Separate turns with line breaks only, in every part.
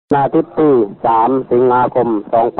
อาทิตย์ที่3 สิงหาคม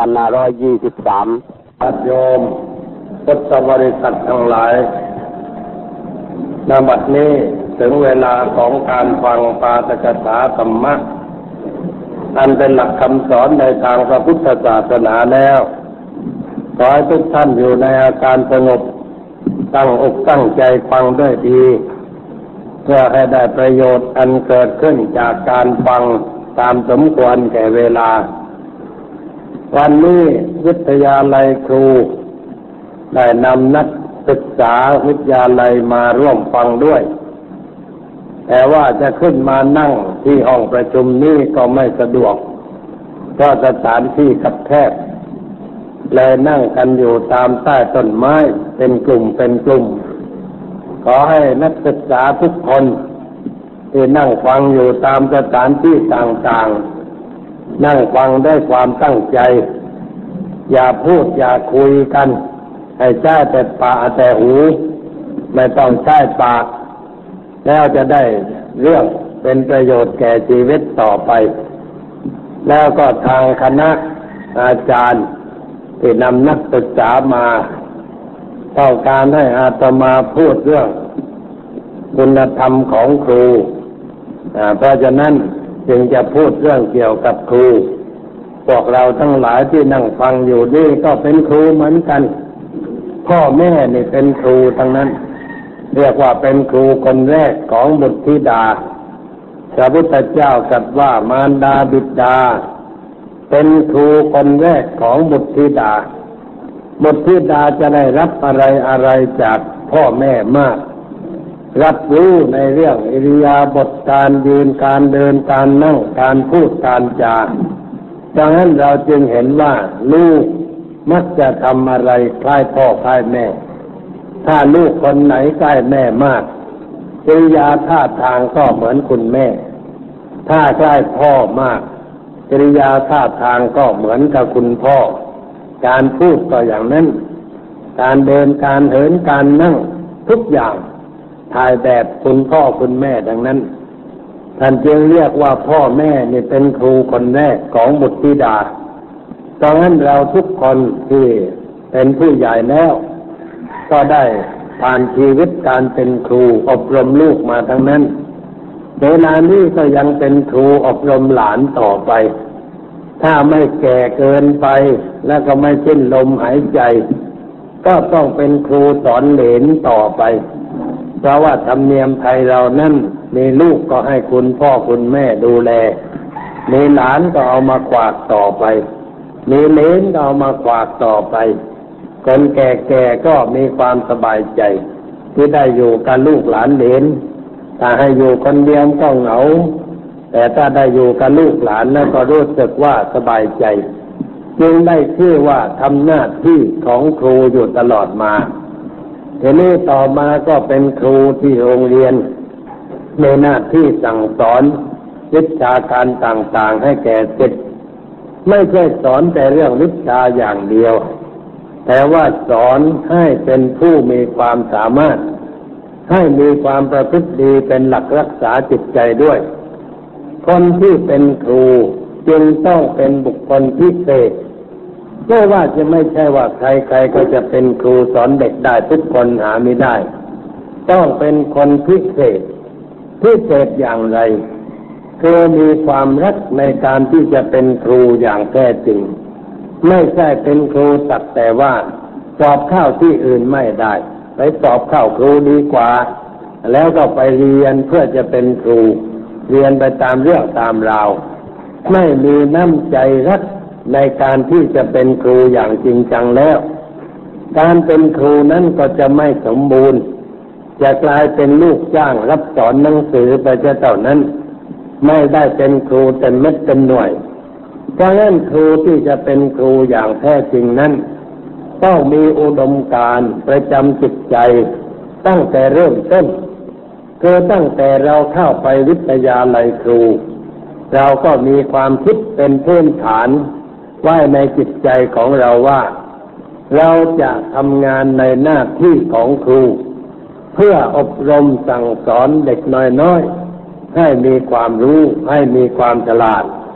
2523
ญาติโยมพุทธบริษัททั้งหลายณ บัดนี้ถึงเวลาของการฟังปาฐกถาธรรมะอันเป็นหลักคำสอนในทางพระพุทธศาสนาแล้วขอให้ทุกท่านอยู่ในอาการสงบตั้งอกตั้งใจฟังด้วยดีเพื่อให้ได้ประโยชน์อันเกิดขึ้นจากการฟังตามสมควรแก่เวลาวันนี้วิทยาลัยครูได้นำนักศึกษาวิทยาลัยมาร่วมฟังด้วยแต่ว่าจะขึ้นมานั่งที่ห้องประชุมนี้ก็ไม่สะดวกเพราะสถานที่คับแคบเลยนั่งกันอยู่ตามใต้ต้นไม้เป็นกลุ่มขอให้นักศึกษาทุกคนที่นั่งฟังอยู่ตามสถานที่ต่างๆนั่งฟังด้วยความตั้งใจอย่าพูดอย่าคุยกันให้ใช้แต่ปากแต่หูไม่ต้องใช้ปากแล้วจะได้เรื่องเป็นประโยชน์แก่ชีวิตต่อไปแล้วก็ทางคณะอาจารย์ที่นำนักศึกษามาต้องการให้อาตมาพูดเรื่องคุณธรรมของครูเพราะฉะนั้นจึงจะพูดเรื่องเกี่ยวกับครูพวกเราทั้งหลายที่นั่งฟังอยู่นี่ก็เป็นครูเหมือนกันพ่อแม่นี่เป็นครูทั้งนั้นเรียกว่าเป็นครูคนแรกของบุตรธิดาพระพุทธเจ้าตรัสว่ามารดาบิดาเป็นครูคนแรกของบุตรธิดาบุตรธิดาจะได้รับอะไรจากพ่อแม่มากรับรู้ในเรื่องอิริยาบถการยืนการเดินการนั่งการพูดการจาดังนั้นเราจึงเห็นว่าลูกมักจะทำอะไรคล้ายพ่อคล้ายแม่ถ้าลูกคนไหนใกล้แม่มากกิริยาท่าทางก็เหมือนคุณแม่ถ้าใกล้พ่อมากกิริยาท่าทางก็เหมือนกับคุณพ่อการพูดก็อย่างนั้นการเดินการเหินการนั่งทุกอย่างถ่ายแบบคุณพ่อคุณแม่ดังนั้นท่านจึงเรียกว่าพ่อแม่นี่เป็นครูคนแรกของบุตรธิดาดังนั้นเราทุกคนที่เป็นผู้ใหญ่แล้วก็ได้ผ่านชีวิตการเป็นครูอบรมลูกมาทั้งนั้นเวลานี้ก็ยังเป็นครูอบรมหลานต่อไปถ้าไม่แก่เกินไปแล้วก็ไม่สิ้นลมหายใจก็ต้องเป็นครูสอนเหลนต่อไปเพราะว่าธรรมเนียมไทยเรานั่นมีลูกก็ให้คุณพ่อคุณแม่ดูแลมีหลานก็เอามาขวากต่อไปมีเหลนก็เอามาขวากต่อไปคนแก่ๆก็มีความสบายใจที่ได้อยู่กับลูกหลานเหลนถ้าให้อยู่คนเดียวก็เหงาแต่ถ้าได้อยู่กับลูกหลานแล้วก็รู้สึกว่าสบายใจจึงได้ชื่อว่าทำหน้าที่ของครูอยู่ตลอดมาทีนี้ต่อมาก็เป็นครูที่โรงเรียนในหน้าที่สั่งสอนวิชาการต่างๆให้แก่ศิษย์ไม่ใช่สอนแต่เรื่องวิชาอย่างเดียวแต่ว่าสอนให้เป็นผู้มีความสามารถให้มีความประพฤติดีเป็นหลักรักษาจิตใจด้วยคนที่เป็นครูจึงต้องเป็นบุคคลพิเศษไม่ว่าจะไม่ใช่ว่าใครๆก็จะเป็นครูสอนเด็กได้ทุกคนหาไม่ได้ต้องเป็นคนพิเศษอย่างไรคือมีความรักในการที่จะเป็นครูอย่างแท้จริงไม่ใช่เป็นครูสักแต่ว่าสอบเข้าที่อื่นไม่ได้ไปสอบเข้าครูดีกว่าแล้วก็ไปเรียนเพื่อจะเป็นครูเรียนไปตามเรื่องตามราวไม่มีน้ำใจรักในการที่จะเป็นครูอย่างจริงจังแล้วการเป็นครูนั้นก็จะไม่สมบูรณ์จะกลายเป็นลูกจ้างรับสอนหนังสือไปเท่านั้นไม่ได้เป็นครูเต็มเม็ดเต็มหน่วยเพราะฉะนั้นครูที่จะเป็นครูอย่างแท้จริงนั้นต้องมีอุดมการณ์ประจำจิตใจตั้งแต่เริ่มต้นคือตั้งแต่เราเข้าไปวิทยาลัยครูเราก็มีความคิดเป็นพื้นฐานไว้ในจิตใจของเราว่าเราจะทำงานในหน้าที่ของครูเพื่ออบรมสั่งสอนเด็กน้อยๆให้มีความรู้ให้มีความฉลาด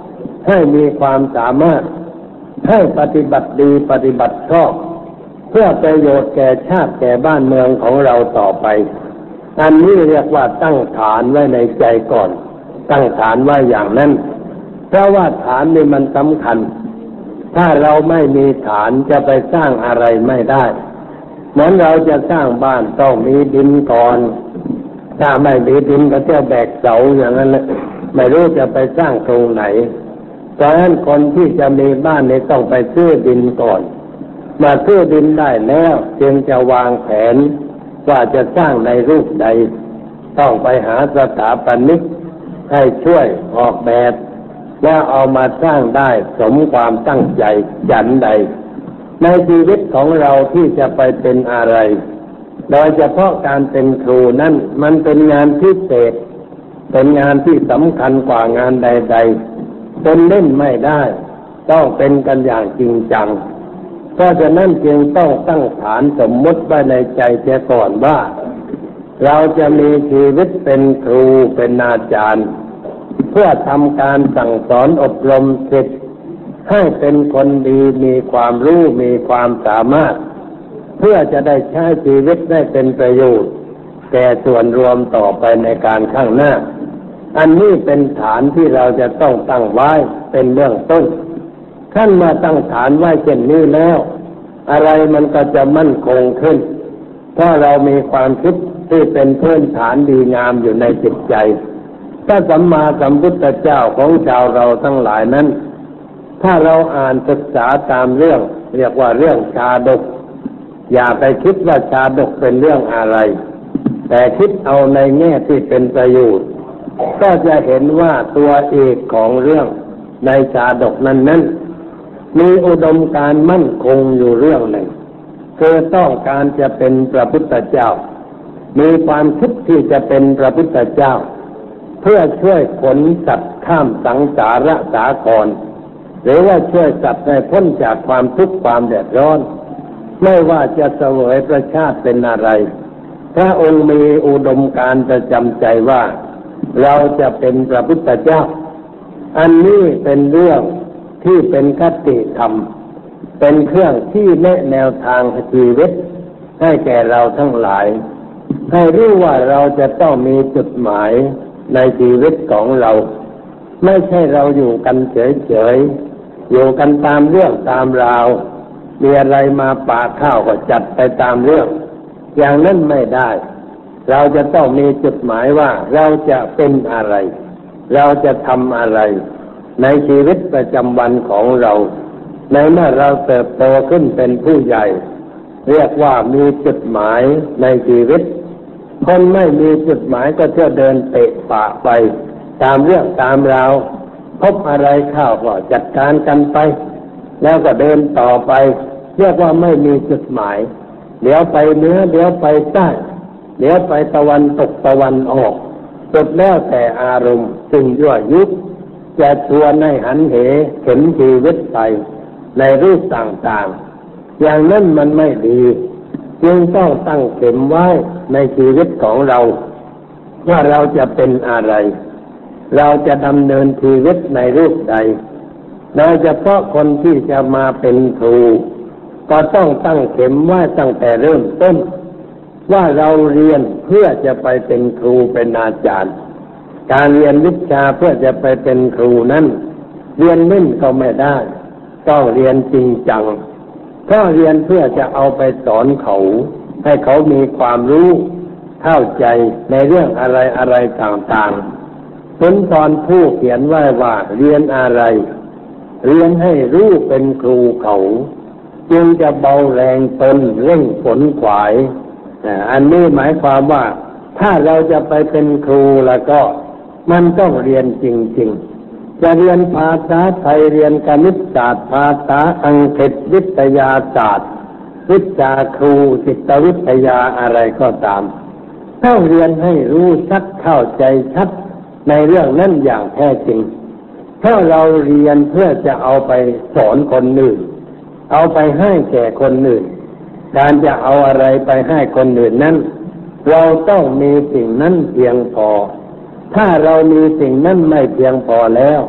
ให้มีความสามารถให้ปฏิบัติดีปฏิบัติชอบเพื่อประโยชน์แก่ชาติแก่บ้านเมืองของเราต่อไปอันนี้เรียกว่าตั้งฐานไว้ในใจก่อนตั้งฐานไว้อย่างนั้นเพราะว่าฐานนี่มันสำคัญถ้าเราไม่มีฐานจะไปสร้างอะไรไม่ได้เหมือนเราจะสร้างบ้านต้องมีดินก่อนถ้าไม่มีดินก็เที่ยวแบกเสาอย่างนั้นแหละไม่รู้จะไปสร้างตรงไหนเพราะฉะนั้นคนที่จะมีบ้านนี่ต้องไปซื้อดินก่อนมาซื้อดินได้แล้วจึงจะวางแผนว่าจะสร้างในรูปใดต้องไปหาสถาปนิกให้ช่วยออกแบบแล้วเอามาสร้างได้สมความตั้งใจฉันใดในชีวิตของเราที่จะไปเป็นอะไรโดยเฉพาะการเป็นครูนั้นมันเป็นงานพิเศษเป็นงานที่สำคัญกว่างานใดๆเป็นเล่นไม่ได้ต้องเป็นกันอย่างจริงจังเพราะฉะนั้นจึงต้องตั้งฐานสมมุติไว้ในใจเสียก่อนว่าเราจะมีชีวิตเป็นครูเป็นอาจารย์เพื่อทำการสั่งสอนอบรมศิษย์ให้เป็นคนดีมีความรู้มีความสามารถเพื่อจะได้ใช้ชีวิตได้เป็นประโยชน์แก่ส่วนรวมต่อไปในการข้างหน้าอันนี้เป็นฐานที่เราจะต้องตั้งไว้เป็นเบื้องต้นขั้นมาตั้งฐานไว้เช่นนี้แล้วอะไรมันก็จะมั่นคงขึ้นถ้าเรามีความคิดที่เป็นพื้นฐานดีงามอยู่ในจิตใจถ้าสัมมาสัมพุทธเจ้าของชาวเราทั้งหลายนั้นถ้าเราอ่านศึกษาตามเรื่องเรียกว่าเรื่องชาดกอย่าไปคิดว่าชาดกเป็นเรื่องอะไรแต่คิดเอาในแง่ที่เป็นประโยชน์ก็จะเห็นว่าตัวเอกของเรื่องในชาดกนั้นมีอุดมการณ์มั่นคงอยู่เรื่องหนึ่งคือต้องการจะเป็นพระพุทธเจ้ามีความคิดที่จะเป็นพระพุทธเจ้าเพื่อช่วยขนสัตว์ข้ามสังสารสาครหรือว่าช่วยสัตว์ให้พ้นจากความทุกข์ความเดือดร้อนไม่ว่าจะเสวยประชาติเป็นอะไรพระองค์มีอุดมการณ์ประจำใจว่าเราจะเป็นพระพุทธเจ้าอันนี้เป็นเรื่องที่เป็นคติธรรมเป็นเครื่องที่แนะแนวทางชีวิตให้แก่เราทั้งหลายให้รู้ว่าเราจะต้องมีจุดหมายในชีวิตของเราไม่ใช่เราอยู่กันเฉยๆอยู่กันตามเรื่องตามราวมีอะไรมาปากข้าวก็จัดไปตามเรื่องอย่างนั้นไม่ได้เราจะต้องมีจุดหมายว่าเราจะเป็นอะไรเราจะทำอะไรในชีวิตประจำวันของเราในเมื่อเราเติบโตขึ้นเป็นผู้ใหญ่เรียกว่ามีจุดหมายในชีวิตคนไม่มีจุดหมายก็เที่ยวเดินเตะปะไปตามเรื่องตามราวพบอะไรเข้าก็จัดการกันไปแล้วก็เดินต่อไปเรียกว่าไม่มีจุดหมายเดี๋ยวไปเหนือเดี๋ยวไปใต้เดี๋ยวไปตะวันตกตะวันออกสุดแล้วแต่อารมณ์ซึ่งยั่วยุจะชวนให้หันเหเข็นชีวิตไปในรูปต่างๆอย่างนั้นมันไม่ดีจึงต้องตั้งเข็มไว้ในชีวิตของเราว่าเราจะเป็นอะไรเราจะดำเนินชีวิตในรูปใดโดยเฉพาะคนที่จะมาเป็นครูก็ต้องตั้งเข็มไว้ตั้งแต่เริ่มต้นว่าเราเรียนเพื่อจะไปเป็นครูเป็นอาจารย์การเรียนวิชาเพื่อจะไปเป็นครูนั้นเรียนเล่นก็ไม่ได้ต้องเรียนจริงจังถ้าเรียนเพื่อจะเอาไปสอนเขาให้เขามีความรู้เข้าใจในเรื่องอะไรต่างๆสุนทรภู่เขียนไว้ว่าเรียนอะไรเรียนให้รู้เป็นครูเขาจึงจะเบาแรงตนเร่งขนขวายอันนี้หมายความว่าถ้าเราจะไปเป็นครูแล้วก็มันต้องเรียนจริงๆจะเรียนภาษาไทยเรียนคณิตศาสตร์ภาษาอังกฤษวิทยาศาสตร์วิชาครูจิตวิทยาอะไรก็ตามต้องเรียนให้รู้ชัดเข้าใจชัดในเรื่องนั้นอย่างแท้จริงถ้าเราเรียนเพื่อจะเอาไปสอนคนอื่นเอาไปให้แก่คนอื่นการจะเอาอะไรไปให้คนอื่นนั้นเราต้องมีสิ่งนั้นเพียงพอถ้าเรามีสิ่งนั้นไม่เพียงพอแล้ว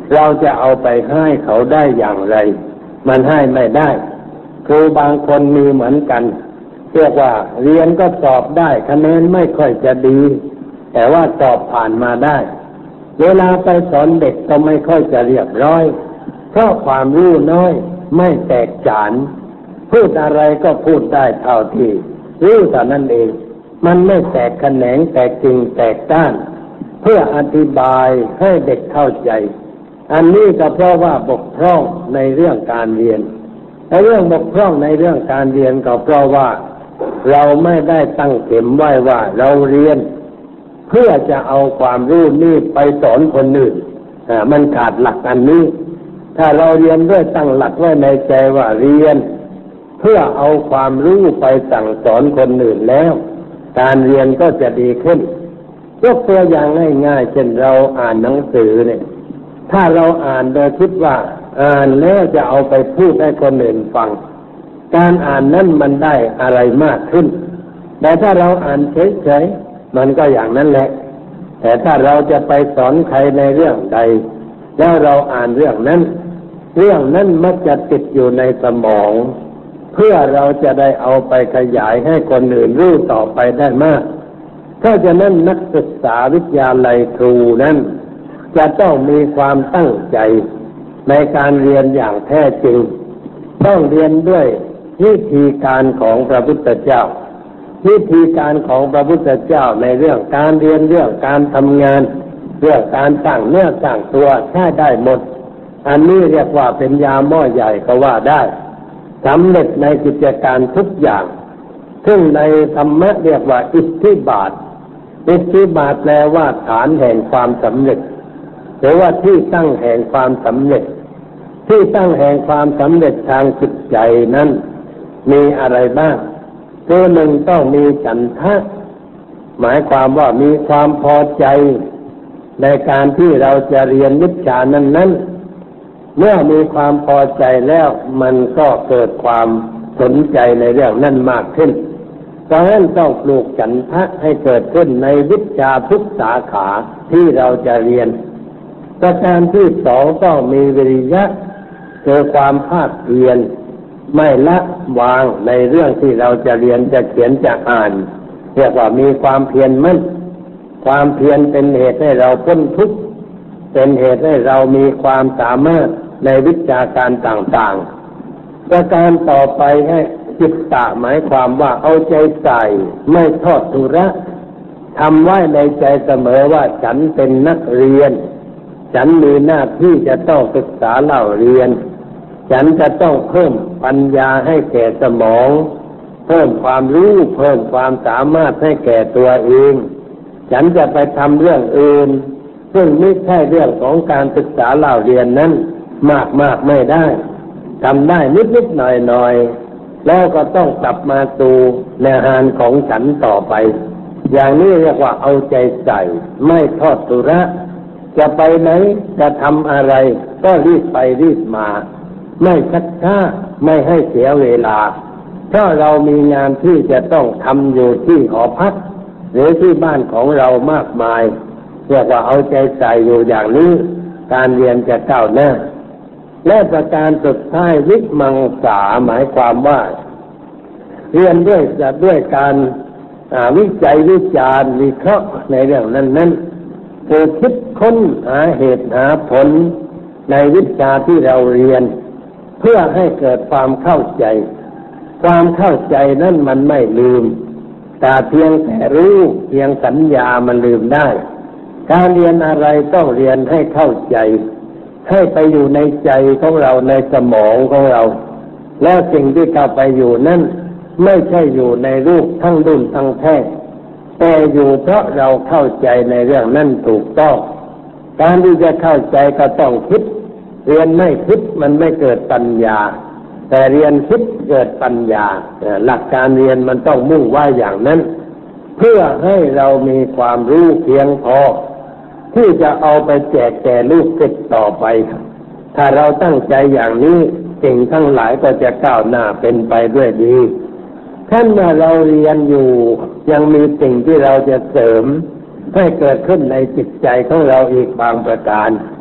เราจะเอาไปให้เขาได้อย่างไรมันให้ไม่ได้ครูบางคนมีเหมือนกันเรียกว่าเรียนก็สอบได้คะแนนไม่ค่อยจะดีแต่ว่าสอบผ่านมาได้เวลาไปสอนเด็กก็ไม่ค่อยจะเรียบร้อยเพราะความรู้น้อยไม่แตกฉานพูดอะไรก็พูดได้เท่าที่รู้เท่านั้นเองมันไม่แตกแขนงแตกจริงแตกด้านเพื่ออธิบายให้เด็กเข้าใจอันนี้ก็เพราะว่าบกพร่องในเรื่องการเรียนและเรื่องบกพร่องในเรื่องการเรียนก็เพราะว่าเราไม่ได้ตั้งเข็มไว้ว่าเราเรียนเพื่อจะเอาความรู้นี้ไปสอนคนอื่นมันขาดหลักอันนี้ถ้าเราเรียนด้วยตั้งหลักไว้ในใจว่าเรียนเพื่อเอาความรู้ไปสั่งสอนคนอื่นแล้วการเรียนก็จะดีขึ้นยกตัวอย่างง่ายๆเช่นเราอ่านหนังสือเนี่ยถ้าเราอ่านโดยคิดว่าอ่านแล้วจะเอาไปพูดให้คนอื่นฟังการอ่านนั้นมันได้อะไรมากขึ้นแต่ถ้าเราอ่านเฉยๆมันก็อย่างนั้นแหละแต่ถ้าเราจะไปสอนใครในเรื่องใดแล้วเราอ่านเรื่องนั้นมักจะติดอยู่ในสมองเพื่อเราจะได้เอาไปขยายให้คนอื่นรู้ต่อไปได้มากเพราะฉะนั้นนักศึกษาวิทยาลัยครูนั้นจะต้องมีความตั้งใจในการเรียนอย่างแท้จริงต้องเรียนด้วยวิธีการของพระพุทธเจ้าวิธีการของพระพุทธเจ้าในเรื่องการเรียนเรื่องการทำงานเรื่องการสร้างเนื้อสร้างตัวใช้ได้หมดอันนี้เรียกว่าเป็นยาหม้อใหญ่ก็ว่าได้สำเร็จในกิจการทุกอย่างซึ่งในธรรมะเรียกว่าอิทธิบาทอิทธิบาทแปลว่าฐานแห่งความสำเร็จหรือว่าที่ตั้งแห่งความสำเร็จที่ตั้งแห่งความสำเร็จทางจิตใจนั้นมีอะไรบ้างตัวหนึ่งต้องมีฉันทะหมายความว่ามีความพอใจในการที่เราจะเรียนวิชานั้นเมื่อมีความพอใจแล้วมันก็เกิดความสนใจในเรื่องนั้นมากขึ้นดังนั้นต้องปลูกฉันทะให้เกิดขึ้นในวิชาทุกสาขาที่เราจะเรียนประการที่สองต้องมีวิริยะคือความภาคเพียรไม่ละวางในเรื่องที่เราจะเรียนจะเขียนจะอ่านเรียกว่ามีความเพียรมั่นความเพียรเป็นเหตุให้เราพ้นทุกข์เป็นเหตุให้เรามีความสามารถในวิชาการต่างๆประการต่อไปให้จิตตะหมายความว่าเอาใจใส่ไม่ทอดทุระทำไว้ในใจเสมอว่าฉันเป็นนักเรียนฉันมีหน้าที่จะต้องศึกษาเล่าเรียนฉันจะต้องเพิ่มปัญญาให้แก่สมองเพิ่มความรู้เพิ่มความสามารถให้แก่ตัวเองฉันจะไปทำเรื่องอื่นซึ่งไม่ใช่เรื่องของการศึกษาเล่าเรียนนั้นมากไม่ได้ทำได้นิดๆหน่อยๆแล้วก็ต้องกลับมาสู่แนวทางของฉันต่อไปอย่างนี้เรียกว่าเอาใจใส่ไม่ทอดทุระจะไปไหนจะทำอะไรก็รีบไปรีบมาไม่ชักช้าไม่ให้เสียเวลาเพราะเรามีงานที่จะต้องทำอยู่ที่หอพักหรือที่บ้านของเรามากมายเรียกว่าเอาใจใส่อยู่อย่างนี้การเรียนจะก้าวหน้าและประการสุดท้ายวิมังสาหมายความว่าเรียนด้วยการวิจัยวิจารณ์วิเคราะห์ในเรื่องนั้นคือคิดค้นหาเหตุหาผลในวิชาที่เราเรียนเพื่อให้เกิดความเข้าใจความเข้าใจนั้นมันไม่ลืมแต่เพียงแต่รู้เพียงสัญญามันลืมได้การเรียนอะไรต้องเรียนให้เข้าใจให้ไปอยู่ในใจของเราในสมองของเราแล้วสิ่งที่เข้าไปอยู่นั้นไม่ใช่อยู่ในรูปทั้งดุลทั้งแท้แต่อยู่เพราะเราเข้าใจในเรื่องนั้นถูกต้องการที่จะเข้าใจก็ต้องคิดเรียนไม่คิดมันไม่เกิดปัญญาแต่เรียนคิดเกิดปัญญาหลักการเรียนมันต้องมุ่งว่าอย่างนั้นเพื่อให้เรามีความรู้เพียงพอที่จะเอาไปแจกแก่ลูกศิษย์ต่อไปถ้าเราตั้งใจอย่างนี้สิ่งทั้งหลายก็จะก้าวหน้าเป็นไปด้วยดีท่านเมื่อเราเรียนอยู่ยังมีสิ่งที่เราจะเสริมให้เกิดขึ้นในจิตใจของเราอีกบางประการ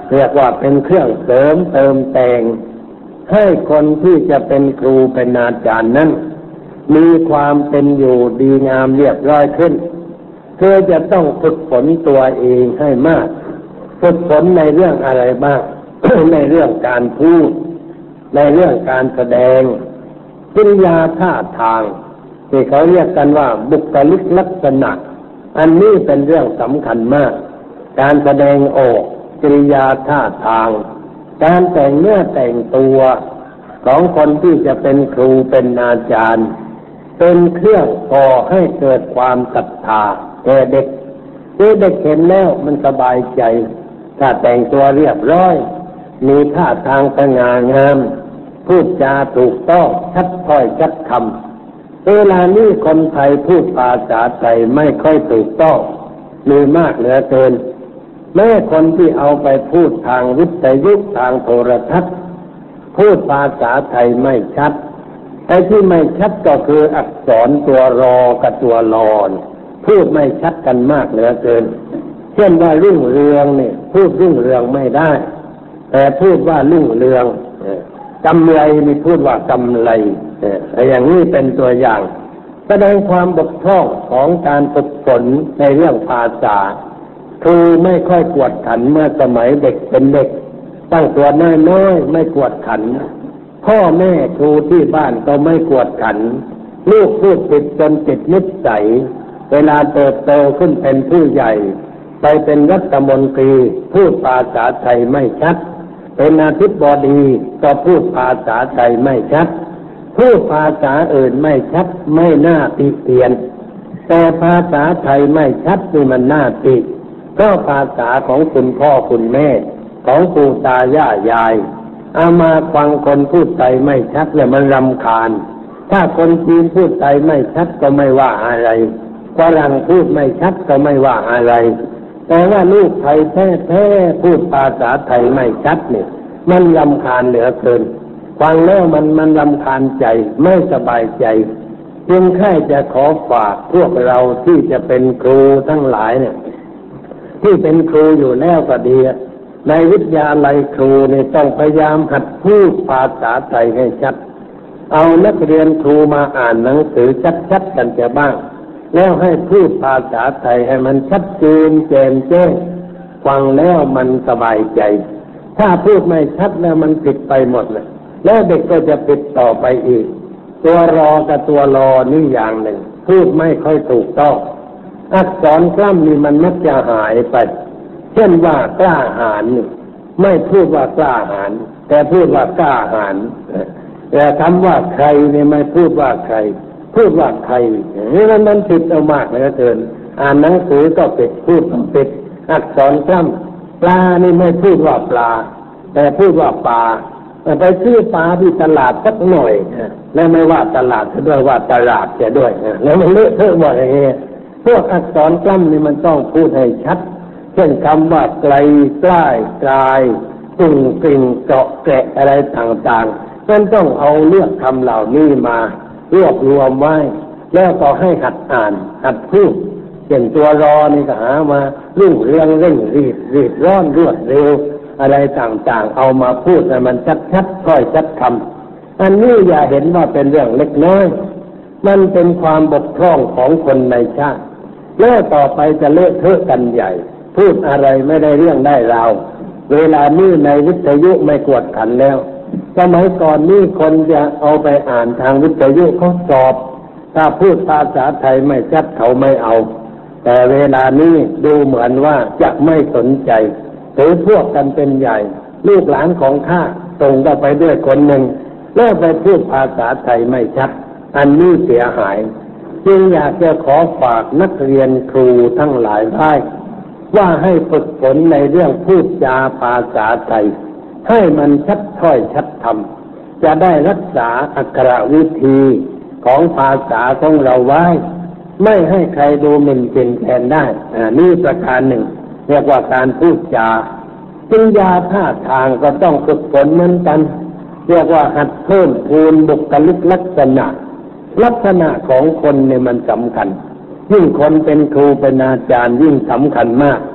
เรียกว่าเป็นเครื่องเสริมเติมแต่งให้คนที่จะเป็นครูเป็นอาจารย์นั้นมีความเป็นอยู่ดีงามเรียบร้อยขึ้นเธอจะต้องฝึกฝนตัวเองให้มากฝึกฝนในเรื่องอะไรบ้าง ในเรื่องการพูดในเรื่องการแสดงกิริยาท่าทางที่เขาเรียกกันว่าบุคลิกลักษณะอันนี้เป็นเรื่องสำคัญมากการแสดงออกกิริยาท่าทางการแต่งเนื้อแต่งตัวของคนที่จะเป็นครูเป็นอาจารย์เป็นเครื่องก่อให้เกิดความศรัทธาแก่เด็กเด็กเห็นแล้วมันสบายใจถ้าแต่งตัวเรียบร้อยมีท่าทางสง่างามพูดจาถูกต้องชัดถ้อยชัดคำเวลานี้คนไทยพูดภาษาไทยไม่ค่อยถูกต้องมีมากเหลือเกินแม้คนที่เอาไปพูดทางวิทยุทางโทรทัศน์พูดภาษาไทยไม่ชัดไอ้ที่ไม่ชัดก็คืออักษรตัวรอกับตัวลอนพูดไม่ชัดกันมากเหลือเกินเช่นว่ารุ่งเรืองเนี่ยพูดรุ่งเรืองไม่ได้แต่พูดว่ารุ่งเรืองกำไรนี่พูดว่ากำไรอย่างนี้เป็นตัวอย่างแสดงความบกพร่องของการฝึกฝนในเรื่องภาษาครูไม่ค่อยกวดขันเมื่อสมัยเด็กเป็นเด็กตั้งตัวน้อยๆไม่กวดขันพ่อแม่ครูที่บ้านก็ไม่กวดขันลูกพูดผิดจนติดนิสัยเวลาเติบโตขึ้นเป็นผู้ใหญ่ไปเป็นรัฐมนตรีพูดภาษาไทยไม่ชัดเป็นอธิบดีก็พูดภาษาไทยไม่ชัดพูดภาษาอื่นไม่ชัดไม่น่าติเตียนแต่ภาษาไทยไม่ชัดนี่มันน่าติก็ภาษาของคุณพ่อคุณแม่ของปู่ตายายเอามาฟังคนพูดไทยไม่ชัดแล้วมันรำคาญถ้าคนจีนพูดไทยไม่ชัดก็ไม่ว่าอะไรฝรั่งพูดไม่ชัดก็ไม่ว่าอะไรแต่ว่าลูกไทยแท้ๆพูดภาษาไทยไม่ชัดเนี่ยมันรำคาญเหลือเกินฟังแล้วมันรำคาญใจไม่สบายใจจึงแค่จะขอฝากพวกเราที่จะเป็นครูทั้งหลายเนี่ยที่เป็นครูอยู่แล้วก็ดีในวิทยาลัยครูเนี่ยต้องพยายามหัดพูดภาษาไทยให้ชัดเอานักเรียนครูมาอ่านหนังสือชัดๆกันจะบ้างแล้วให้พูดภาษาไทยให้มันชัดเจนแจ่มแจ้งฟังแล้วมันสบายใจถ้าพูดไม่ชัดแล้วมันผิดไปหมดเลยแล้วเด็กก็จะผิดต่อไปอีกตัวรอกับตัวรอนี่อย่างหนึ่งพูดไม่ค่อยถูกต้องอักษรกล้ำนี่มันมักจะหายไปเช่นว่ากล้าหาญนี่ไม่พูดว่ากล้าหาญแต่พูดว่ากล้าหาญแต่คำว่าใครเนี่ยไม่พูดว่าใครพูดว่าใครนี่มันผิดเอามากเลยเกินอ่านหนังสือก็ผิดพูดผิดอักษรกล้ำปลานี่ไม่พูดว่าปลาแต่พูดว่าปลาไปซื้อปลาที่ตลาดสักหน่อยแล้วไม่ว่าตลาดจะด้วยว่าตลาดจะด้วยแล้วมันเลอะเทอะหมดอย่างเงี้ยพวกอักษรกล้ำนี่มันต้องพูดให้ชัดเช่นคำว่าไกลใกล้กลายตึงกริ่งเจาะแกะอะไรต่างๆมันต้องเอาเลือกคำเหล่านี้มารวบรวมไว้แล้วก็ให้หัดอ่านหัดพูดเช่นตัวรอนี่ก็หามารุ่งเรืองเร่งรีบร้อนรวดเร็วอะไรต่างๆเอามาพูดให้มันชัดๆค่อยชัดคำอันนี้อย่าเห็นว่าเป็นเรื่องเล็กน้อยมันเป็นความบกพร่องของคนในชาติแล้วต่อไปจะเลอะเทอะกันใหญ่พูดอะไรไม่ได้เรื่องได้ราวเวลานี้ในวิทยุไม่กวดขันแล้วสมัยก่อนนี่คนจะเอาไปอ่านทางวิทยุเขาสอบถ้าพูดภาษาไทยไม่ชัดเขาไม่เอาแต่เวลานี้ดูเหมือนว่าจะไม่สนใจถือพวกกันเป็นใหญ่ลูกหลานของข้าส่งก็ไปด้วยคนหนึ่งแล้วไปพูดภาษาไทยไม่ชัดอันนี้เสียหายจึงอยากจะขอฝากนักเรียนครูทั้งหลายไว้ว่าให้ฝึกฝนในเรื่องพูดจาภาษาไทยให้มันชัดถ้อยชัดคำจะได้รักษาอักขรวิธีของภาษาของเราไว้ไม่ให้ใครดูหมิ่นเป็นแทนได้นี่ประการหนึ่งเรียกว่าการพูดจากิริยาท่าทางก็ต้องฝึกฝนเหมือนกันเรียกว่าหัดเพิ่มพูนบุคลิกลักษณะของคนเนี่ยมันสำคัญยิ่งคนเป็นครูเป็นอาจารย์ยิ่งสำคัญมาก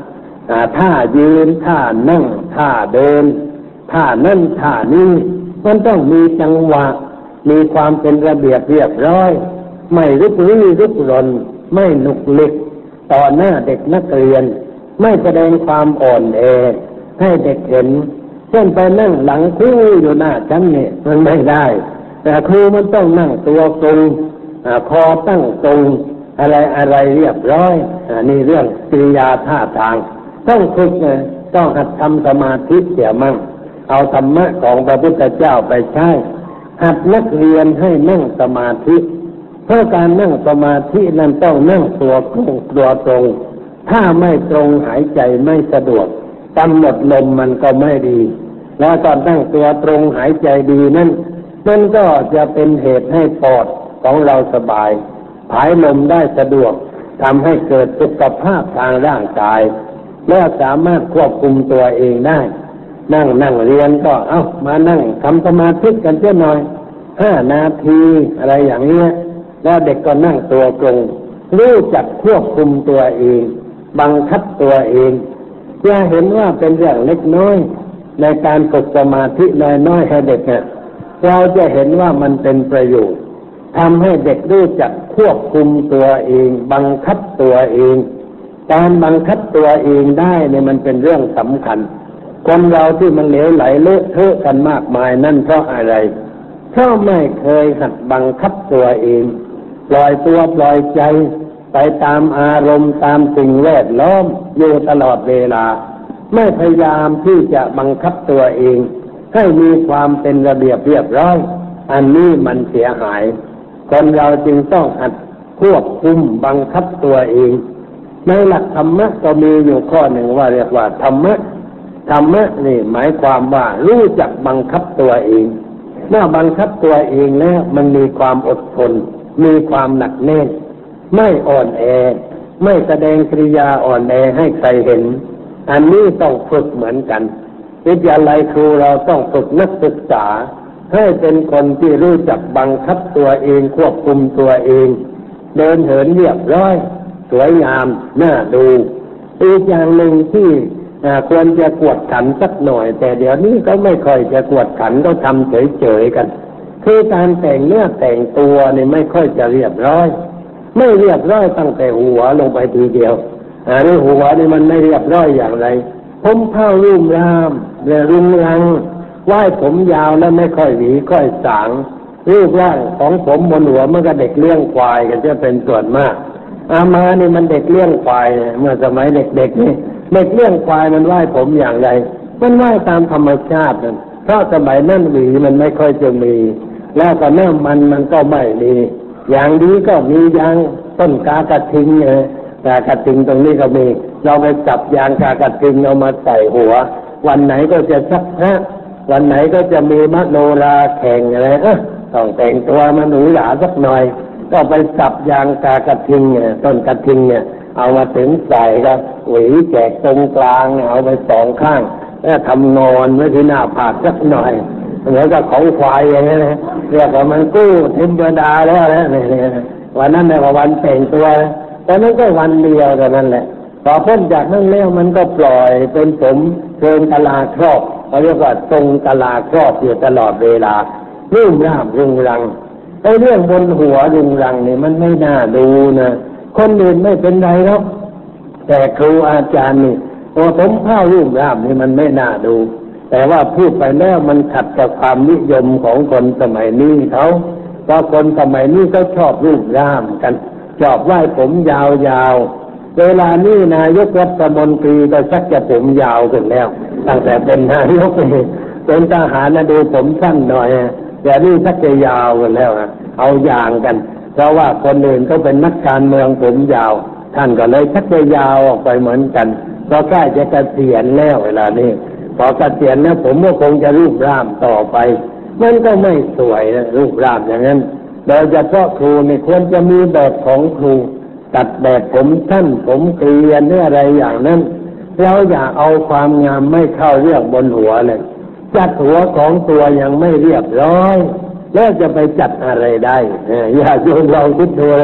ท่ายืนท่านั่งท่าเดินท่านั่นท่านี้มันต้องมีจังหวะมีความเป็นระเบียบเรียบร้อยไม่ลุกลี้ลุกลนไม่หนุกหลิกต่อหน้าเด็กนักเรียนไม่แสดงความอ่อนแอให้เด็กเห็นเช่นไปนั่งหลังครูอยู่หน้าชั้นเนี่ยมันไม่ได้แต่ครูมันต้องนั่งตัวตรงคอตั้งตรงอะไรเรียบร้อยนี่เรื่องกิริยาท่าทางต้องฝึกต้องหัดทำสมาธิเสียมั่งเอาธรรมะของพระพุทธเจ้าไปใช้หัดนักเรียนให้นั่งสมาธิเพราะการนั่งสมาธินั้นต้องนั่งตัวตรงถ้าไม่ตรงหายใจไม่สะดวกกำหนดลมมันก็ไม่ดีแล้วตอนนั่งตัวตรงหายใจดีนั้นมันก็จะเป็นเหตุให้ปอดของเราสบายผายลมได้สะดวกทำให้เกิดสุขภาพทางร่างกายและสามารถควบคุมตัวเองได้นั่งเรียนก็มานั่งทำสมาธิกันเสียหน่อย5 นาทีอะไรอย่างนี้แล้วเด็กก็นั่งตัวตรงรู้จักควบคุมตัวเองบังคับตัวเองจะเห็นว่าเป็นเรื่องเล็กน้อยในการฝึกสมาธิน้อยๆให้เด็กเราจะเห็นว่ามันเป็นประโยชน์ทำให้เด็กรู้จักควบคุมตัวเองบังคับตัวเองการบังคับตัวเองได้เนี่ยมันเป็นเรื่องสำคัญคนเราที่มันเหลวไหลเลอะเทอะกันมากมายนั่นเพราะอะไรเพราะไม่เคยหัดบังคับตัวเองปล่อยตัวปล่อยใจไปตามอารมณ์ตามสิ่งแวดล้อมอยู่ตลอดเวลาไม่พยายามที่จะบังคับตัวเองให้มีความเป็นระเบียบเรียบร้อยอันนี้มันเสียหายคนเราจึงต้องหัดควบคุมบังคับตัวเองในหลักธรรมะก็มีอยู่ข้อหนึ่งว่าเรียกว่าธรรมะนี่หมายความว่ารู้จักบังคับตัวเองเมื่อบังคับตัวเองแล้วมันมีความอดทนมีความหนักแน่นไม่อ่อนแอไม่แสดงกิริยาอ่อนแอให้ใครเห็นอันนี้ต้องฝึกเหมือนกันวิทยาลัยครูเราต้องฝึกนักศึกษาให้เป็นคนที่รู้จักบังคับตัวเองควบคุมตัวเองเดินเหินเรียบร้อยสวยงามน่าดูอีกอย่างหนึ่งที่ควรจะกวดขันสักหน่อยแต่เดี๋ยวนี้ก็ไม่ค่อยจะกวดขันก็ทำเฉยๆกันคือการแต่งเนื้อแต่งตัวนี่ไม่ค่อยจะเรียบร้อยไม่เรียบร้อยตั้งแต่หัวลงไปทีเดียวนี่หัวนี่มันไม่เรียบร้อยอย่างไรผมเผ้ารุ่มร่ามรุงรังไว้ผมยาวแล้วไม่ค่อยหวีค่อยสางรูปร่างของผมบนหัวมันก็เด็กเลี้ยงควายกันจะเป็นส่วนมากมานี่มันเด็กเลี้ยงควายเมื่อสมัยเด็กๆนี่เด็กเลี้ยงควายมันไหว้ผมอย่างไรมันไหว้ตามธรรมชาตินั่นเพราะสมัยนั้นหวีมันไม่ค่อยจะมีแล้วก็น้ำมันก็ไม่มีอย่างนี้ก็มียางต้นกากระทิงกากระทิงตรงนี้ก็มีเราไปจับยางกากระทิงเอามาใส่หัววันไหนก็จะชักพระวันไหนก็จะมีมโนราแข่งอะไรต้องแต่งตัวมาหรูหราสักหน่อยก็ไปจับยางกากระทิงต้นกระทิงเอามาถึงใส่ก็หวีแจกตรงกลางเอาไป2 ข้างแล้วทำนอนไว้ที่หน้าผากสักหน่อยเหมือนกับของควายอย่างนี้นะเรียกว่ามันกู้เทมเบดาแล้วนะวันนั้นเนี่ยวันแต่งตัวแต่นั้นก็วันเดียวเท่านั้นแหละพอพ้นจากนั้นแล้วมันก็ปล่อยเป็นผมเชิงกะลาครอบเขาเรียกว่าทรงกะลาครอบอยู่ตลอดเวลารุ่มร่ามรุงรังไอ้เรื่องบนหัวรุงรังนี่มันไม่น่าดูนะคนอื่นไม่เป็นไรหรอกแต่ครูอาจารย์นี่ผมผ้ารุ่มร่ามนี่มันไม่น่าดูแต่ว่าพูดไปแล้วมันขัดกับความนิยมของคนสมัยนี้เขาเพราะคนสมัยนี้เขาชอบรุ่มร่ามกันชอบไว้ผมยาวๆเวลานี้นายกรัฐมนตรีก็ชักจะผมยาวขึ้นแล้วตั้งแต่เป็นนายกเป็นทหารดูผมสั้นหน่อยแต่นี่ชักจะยาวกันแล้วเอาอย่างกันเพราะว่าคนอื่นก็เป็นนักการเมืองผมยาวท่านก็เลยชักจะยาวออกไปเหมือนกันเพราะใกล้จะเกษียณแล้วเวลานี้พอเกษียณแล้วผมก็คงจะรูปร่ามต่อไปมันก็ไม่สวยนะรูปร่ามอย่างนั้นโดยเฉพาะครูนี่ควรจะมีแบบของครูตัดแบบผมสั้นผมเกลียนหรืออะไรอย่างนั้นเราอย่าเอาความงามไม่เข้าเรื่องบนหัวเลยจัดหัวของตัวยังไม่เรียบร้อยแล้วจะไปจัดอะไรได้อย่าโยนลองคิดดูเลย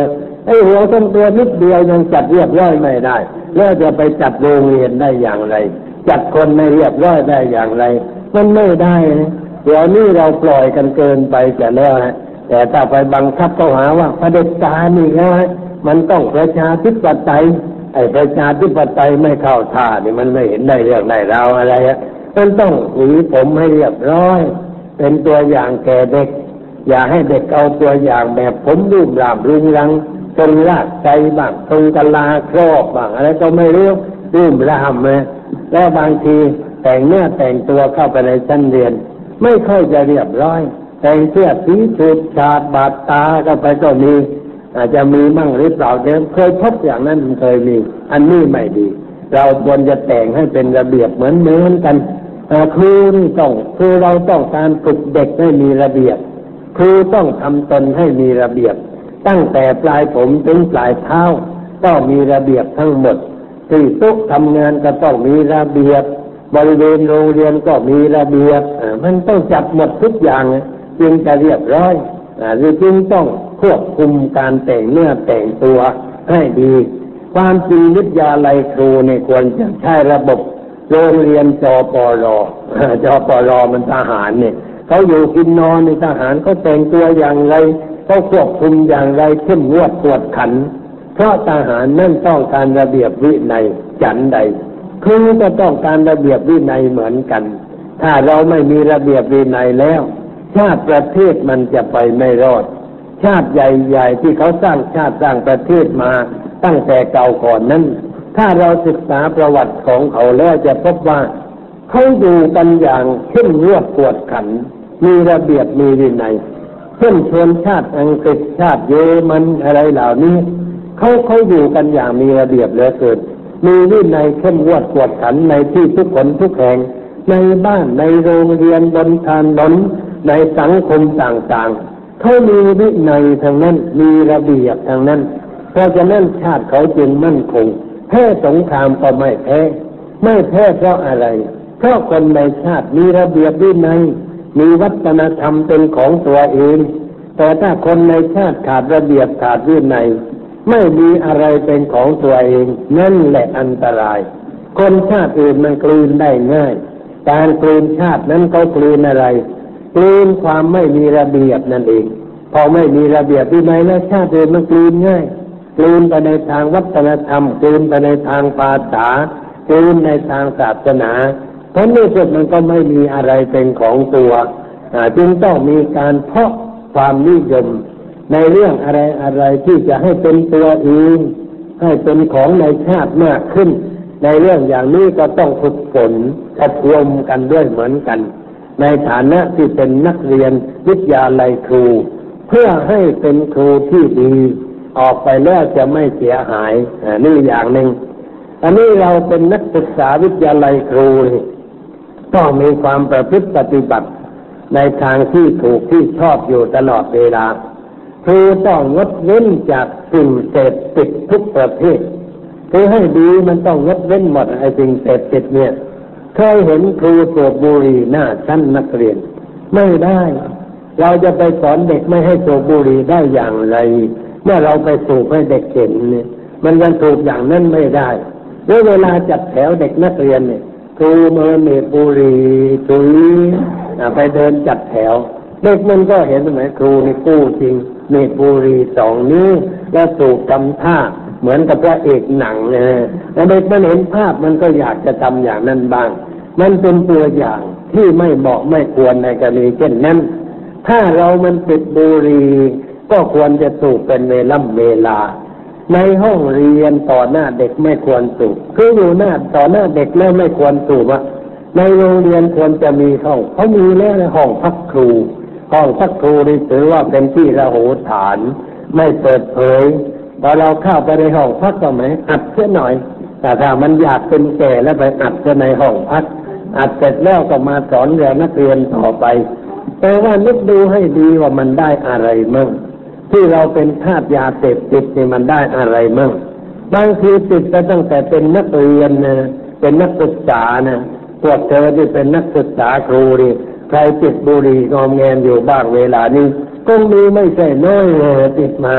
ไอ้หัวต้นตัวนิดเดียวยังจัดเรียบร้อยไม่ได้แล้วจะไปจัดโรงเรียนได้อย่างไรจัดคนไม่เรียบร้อยได้อย่างไรมันไม่ได้นะเดี๋ยวนี้เราปล่อยกันเกินไปจะแล้วฮะแต่ถ้าไปบังคับเขาหาว่าเผด็จการนี่นะมันต้องประชาธิปไตยไอ้ประชาธิปไตยไม่เข้าท่านี่มันไม่เห็นได้เรื่องได้ราวอะไรฮะมันต้องหวีผมให้เรียบร้อยเป็นตัวอย่างแก่เด็กอย่าให้เด็กเอาตัวอย่างแบบผมรูปร่างรุงรังตรงลากใจบ้างตรงกะลาครอบบ้างอะไรก็ไม่รู้รูปร่างเลยแล้วบางทีแต่งเนื้อแต่งตัวเข้าไปในชั้นเรียนไม่ค่อยจะเรียบร้อยแต่งเสื้อสีสูทฉาดบาดตาเข้าไปก็มีอาจจะมีมั่งหรือเปล่าเดิมเคยพบอย่างนั้นเคยมีอันนี้ไม่ดีเราควรจะแต่งให้เป็นระเบียบเหมือนกันครูนี่ต้องคือเราต้องการฝึกเด็กให้มีระเบียบครูต้องทำตนให้มีระเบียบตั้งแต่ปลายผมถึงปลายเท้าต้องมีระเบียบทั้งหมดที่โต๊ะทำงานก็ต้องมีระเบียบบริเวณโรงเรียนก็มีระเบียบมันต้องจัดหมดทุกอย่างจึงจะเรียบร้อยหรือจึงต้องควบคุมการแต่งเนื้อแต่งตัวให้ดีความจริงวิทยาลัยครูเนี่ยควรจะใช้ระบบโรงเรียนจปรจปรมันทหารเนี่ยเขาอยู่กินนอนในทหารเขาแต่งตัวอย่างไรเขาควบคุมอย่างไรเข้มงวดกวดขันเพราะทหารนั่นต้องการระเบียบวินัยฉันใดครูก็ต้องการระเบียบวินัยเหมือนกันถ้าเราไม่มีระเบียบวินัยแล้วชาติประเทศมันจะไปไม่รอดชาติใหญ่ๆที่เขาสร้างชาติสร้างประเทศมาตั้งแต่เก่าก่อนนั้นถ้าเราศึกษาประวัติของเขาแล้วจะพบว่าเขาอยู่กันอย่างเข้มงวดกวดขันมีระเบียบมีวินัยเช่นชนชาติอังกฤษชาติเยอรมันอะไรเหล่านี้เขาอยู่กันอย่างมีระเบียบเหลือเกินมีวินัยเข้มงวดกวดขันในที่ทุกคนทุกแห่งในบ้านในโรงเรียนบนทางถนนในสังคมต่างๆเขามีวินัยทางนั้นมีระเบียบทางนั้นเพราะฉะนั้นชาติเขาจึงมั่นคงแพ้สงครามก็ไม่แพ้เพราะอะไรเพราะคนในชาติมีระเบียบวินัยมีวัฒนธรรมเป็นของตัวเองแต่ถ้าคนในชาติขาดระเบียบขาดวินัยไม่มีอะไรเป็นของตัวเองนั่นแหละอันตรายคนชาติอื่นมันกลืนได้ง่ายการกลืนชาตินั้นเขากลืนอะไรกลืนความไม่มีระเบียบนั่นเองพอไม่มีระเบียบวินัยแล้วชาติอื่นมันกลืนง่ายกลืนไปในทางวัฒนธรรมกลืนไปในทางภาษากลืนในทางศาสนาเพราะในสุดมันก็ไม่มีอะไรเป็นของตัวจึงต้องมีการเพาะความนิยมในเรื่องอะไรที่จะให้เป็นตัวเองให้เป็นของในชาติมากขึ้นในเรื่องอย่างนี้ก็ต้องฝึกฝนอบรมกันด้วยเหมือนกันในฐานะที่เป็นนักเรียนวิทยาลัยครูเพื่อให้เป็นครูที่ดีออกไปแล้วจะไม่เสียหายนี่อย่างหนึ่งอันนี้เราเป็นนักศึกษาวิทยาลัยครูต้องมีความประพฤติปฏิบัติในทางที่ถูกที่ชอบอยู่ตลอดเวลาครูต้องงดเว้นจากสิ่งเสพติดทุกประเภทคือให้ดีมันต้องงดเว้นหมดไอ้สิ่งเสพติดเนี่ยเคยเห็นครูสูบบุหรี่หน้าชั้นนักเรียนไม่ได้เราจะไปสอนเด็กไม่ให้สูบบุหรี่ได้อย่างไรเมื่อเราไปสูบให้เด็กเห็นเนี่ยมันยังสูบอย่างนั้นไม่ได้แล้วเวลาจัดแถวเด็กนักเรียนเนี่ยครูเมินเมบุรีจุยไปเดินจัดแถวเด็กมันก็เห็นไหมครูนี่กู้จริงเมบุรี2 นิ้วแล้วสูบทำท่าเหมือนกับพระเอกหนังเลยแล้วเด็กมันเห็นภาพมันก็อยากจะทำอย่างนั้นบ้างมันเป็นตัวอย่างที่ไม่เหมาะไม่ควรในกรณีเช่นนั้นถ้าเรามันติดบุหรี่ก็ควรจะสูบเป็นเวลาในห้องเรียนต่อหน้าเด็กไม่ควรสูบคืออยู่ต่อหน้าเด็กแล้วไม่ควรสูบในโรงเรียนควรจะมีห้องเขามีแล้วในห้องพักครูนี่ถือว่าเป็นที่ระโหฐานไม่เปิดเผยพอเราเข้าไปในห้องพักก็ไหมอัดเสียหน่อยแต่ถ้ามันอยากเป็นแก่แล้วไปอัดเสียในห้องพักอัดเสร็จแล้วก็มาสอนเรียนนักเรียนต่อไปแต่ว่านึกดูให้ดีว่ามันได้อะไรมั่งที่เราเป็นทาสยาเสพติดนี่มันได้อะไรมั่งบางทีติดไปตั้งแต่เป็นนักเรียนนะเป็นนักศึกษานะพวกเธอที่เป็นนักศึกษาครูนี่ใครติดบุหรี่งอมแงมอยู่บ้างเวลานี้ก็มีไม่ใช่น้อยเลยติดมา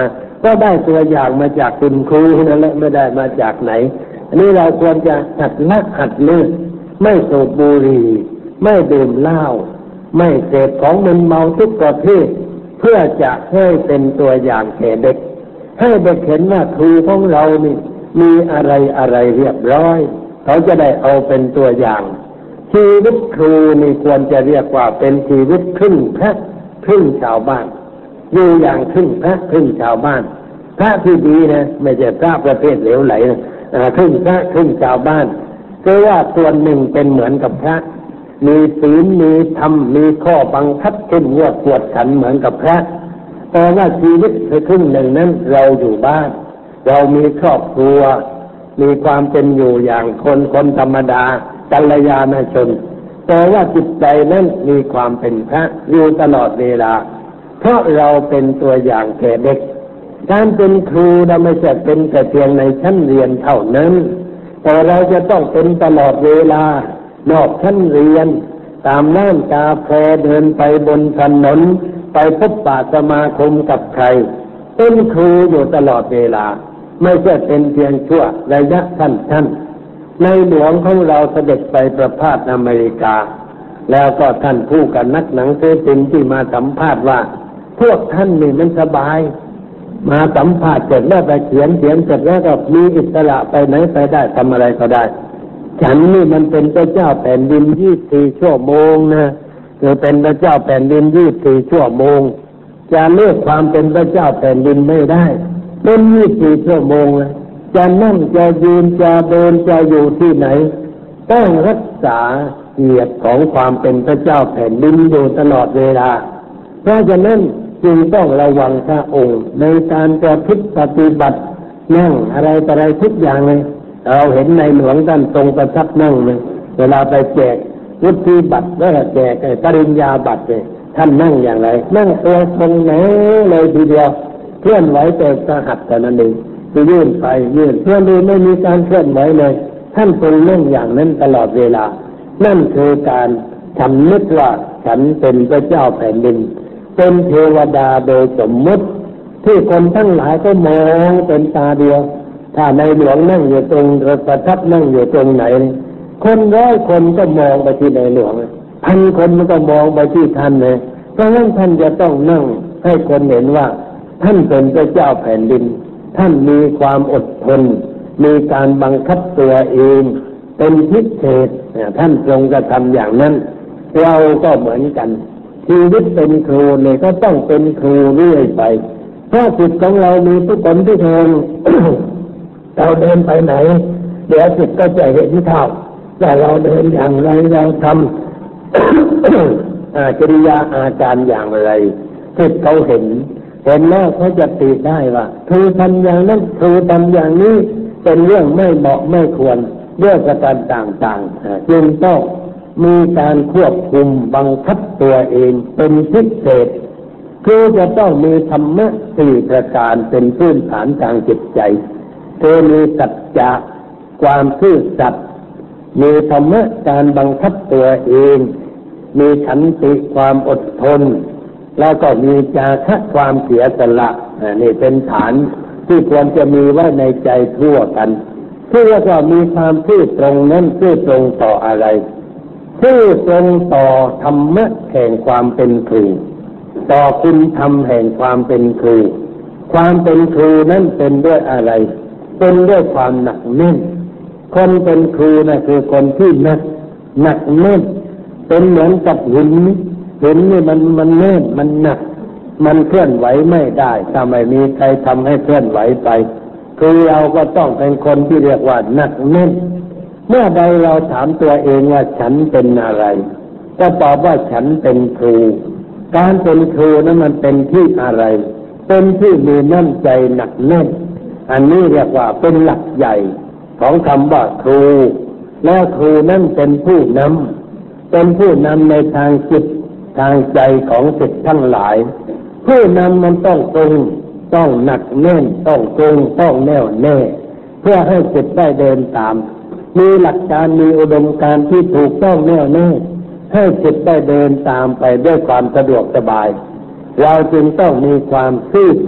ก็ได้ตัวอย่างมาจากคุณครูนั่นแหละไม่ได้มาจากไหนอันนี้เราควรจะหัดละหัดเลิกไม่สูบบุหรี่ไม่ดื่มเหล้าไม่เสพของมึนเมาทุกประเภทเพื่อจะให้เป็นตัวอย่างแก่เด็กให้เด็กเห็นว่าครูของเรานี่มีอะไรอะไรเรียบร้อยเขาจะได้เอาเป็นตัวอย่างชีวิตครูนี่ควรจะเรียกว่าเป็นชีวิตครึ่งพระครึ่งชาวบ้านอยู่อย่างครึ่งพระครึ่งชาวบ้านพระที่ดีนะไม่ใช่พระประเภทเหลวไหลนะครึ่งพระครึ่งชาวบ้านคือว่าส่วนหนึ่งเป็นเหมือนกับพระมีศีลมีธรรมมีข้อบังคับเข้มงวดกวดขันเหมือนกับพระแต่ว่าชีวิตคือครึ่งหนึ่งนั้นเราอยู่บ้านเรามีครอบครัวมีความเป็นอยู่อย่างคนธรรมดากัลยาณชนแต่ว่าจิตใจนั้นมีความเป็นพระอยู่ตลอดเวลาเพราะเราเป็นตัวอย่างแก่เด็กการเป็นครูเราไม่ใช่เป็นแต่เพียงในชั้นเรียนเท่านั้นแต่เราจะต้องเป็นตลอดเวลานอกชั้นเรียนตามร้านกาแฟเดินไปบนถนนไปพบปะสมาคมกับใครเป็นครูอยู่ตลอดเวลาไม่ใช่เป็นเพียงชั่วระยะสั้นๆในหลวงของเราเสด็จไปประพาสอเมริกาแล้วก็ท่านผู้กันนักหนังสือพิมพ์ที่มาสัมภาษณ์ว่าพวกท่านนี่มันสบายมาสัมภาษณ์เสร็จแล้วไปเขียนเสร็จแล้วก็มีอิสระไปไหนไปได้ทำอะไรก็ได้ฉันนี่มันเป็นพระเจ้าแผ่นดิน24 ชั่วโมงนะคือเป็นพระเจ้าแผ่นดิน24 ชั่วโมงจะเลิกความเป็นพระเจ้าแผ่นดินไม่ได้เป็น24 ชั่วโมงจะนั่งจะยืนจะเดินจะอยู่ที่ไหนต้องรักษาเกียรติของความเป็นพระเจ้าแผ่นดินอยู่ตลอดเวลาเพราะฉะนั้นจึงต้องระวังพระองค์ในการประพฤติปฏิบัตินั่งอะไรทุกอย่างเลยเราเห็นในหลวงท่านทรงประทับนั่งเลยเวลาไปแจกวุฒิบัตรแล้วแจกปริญญาบัตรเลยท่านนั่งอย่างไรนั่งตัวตรงไหนเลยทีเดียวเคลื่อนไหวแต่สหัสแต่นั้นเองคือยื่นไปยื่นเพื่อนดูไม่มีการเคลื่อนไหวเลยท่านทรงนั่งอย่างนั้นตลอดเวลานั่นคือการสำนึกว่าฉันเป็นพระเจ้าแผ่นดินเป็นเทวดาโดยสมมติที่คนทั้งหลายก็มองเป็นตาเดียวถ้าในหลวงนั่งอยู่ตรงประทับนั่งอยู่ตรงไหนคน100 คนก็มองไปที่ในหลวง1,000 คนมันก็มองไปที่ท่านเลยเพราะฉะนั้นท่านจะต้องนั่งให้คนเห็นว่าท่านเป็นพระเจ้าแผ่นดินท่านมีความอดทนมีการบังคับตัวเองเป็นพิเศษท่านทรงกระทำอย่างนั้นเราก็เหมือนกันชีวิตเป็นครูเนี่ยก็ต้องเป็นครูเรื่อยไปเพราะจิตของเรามีทุกคนทุกคน เราเดินไปไหนเดี๋ยวจิตก็จะเห็นเท่าว่าเราเดินอย่างไรเราทำ กิริยาอาการอย่างไรจิตเขาเห็นแล้วเขาจะติได้ว่าครูทำอย่างนั้นครูทำอย่างนี้เป็นเรื่องไม่เหมาะไม่ควรเรื่องประการต่างๆจึงต้องมีการควบคุมบังคับตัวเองเป็นพิเศษคือจะต้องมีธรรมะ4 ประการเป็นพื้นฐานทางจิตใจคือมีสัจจะความซื่อสัตย์มีธรรมะการบังคับตัวเองมีขันติความอดทนแล้วก็มีจาคะความเสียสละนี่เป็นฐานที่ควรจะมีไว้ในใจทั่วกันที่เรียกว่ามีความซื่อตรงนั้นซื่อตรงต่ออะไรซื่อตรงต่อธรรมะแห่งความเป็นครูต่อคุณธรรมแห่งความเป็นครูความเป็นครูนั้นเป็นด้วยอะไรเป็นด้วยความหนักแน่นคนเป็นครูนะคือคนที่หนักแน่นเป็นเหมือนกับหินนี่มันแน่นมันหนักมันเคลื่อนไหวไม่ได้ถ้าไม่มีใครทำให้เคลื่อนไหวไปคือเราก็ต้องเป็นคนที่เรียกว่าหนักแน่นเมื่อใดเราถามตัวเองว่าฉันเป็นอะไรก็ตอบว่าฉันเป็นครูการเป็นครูนั้นมันเป็นที่อะไรเป็นที่มีน้ำใจหนักแน่นอันนี้เรียกว่าเป็นหลักใหญ่ของคำว่าครูและครูนั้นเป็นผู้นำในทางจิตทางใจของศิษย์ทั้งหลายผู้นำมันต้องตรงต้องหนักแน่นต้องตรงต้องแน่วแน่เพื่อให้จิตได้เดินตามมีหลักการมีอุดมการณ์ที่ถูกต้องแน่วแน่ให้จิตได้เดินตามไปด้วยความสะดวกสบายเราจึงต้องมีความซื่อสัตย์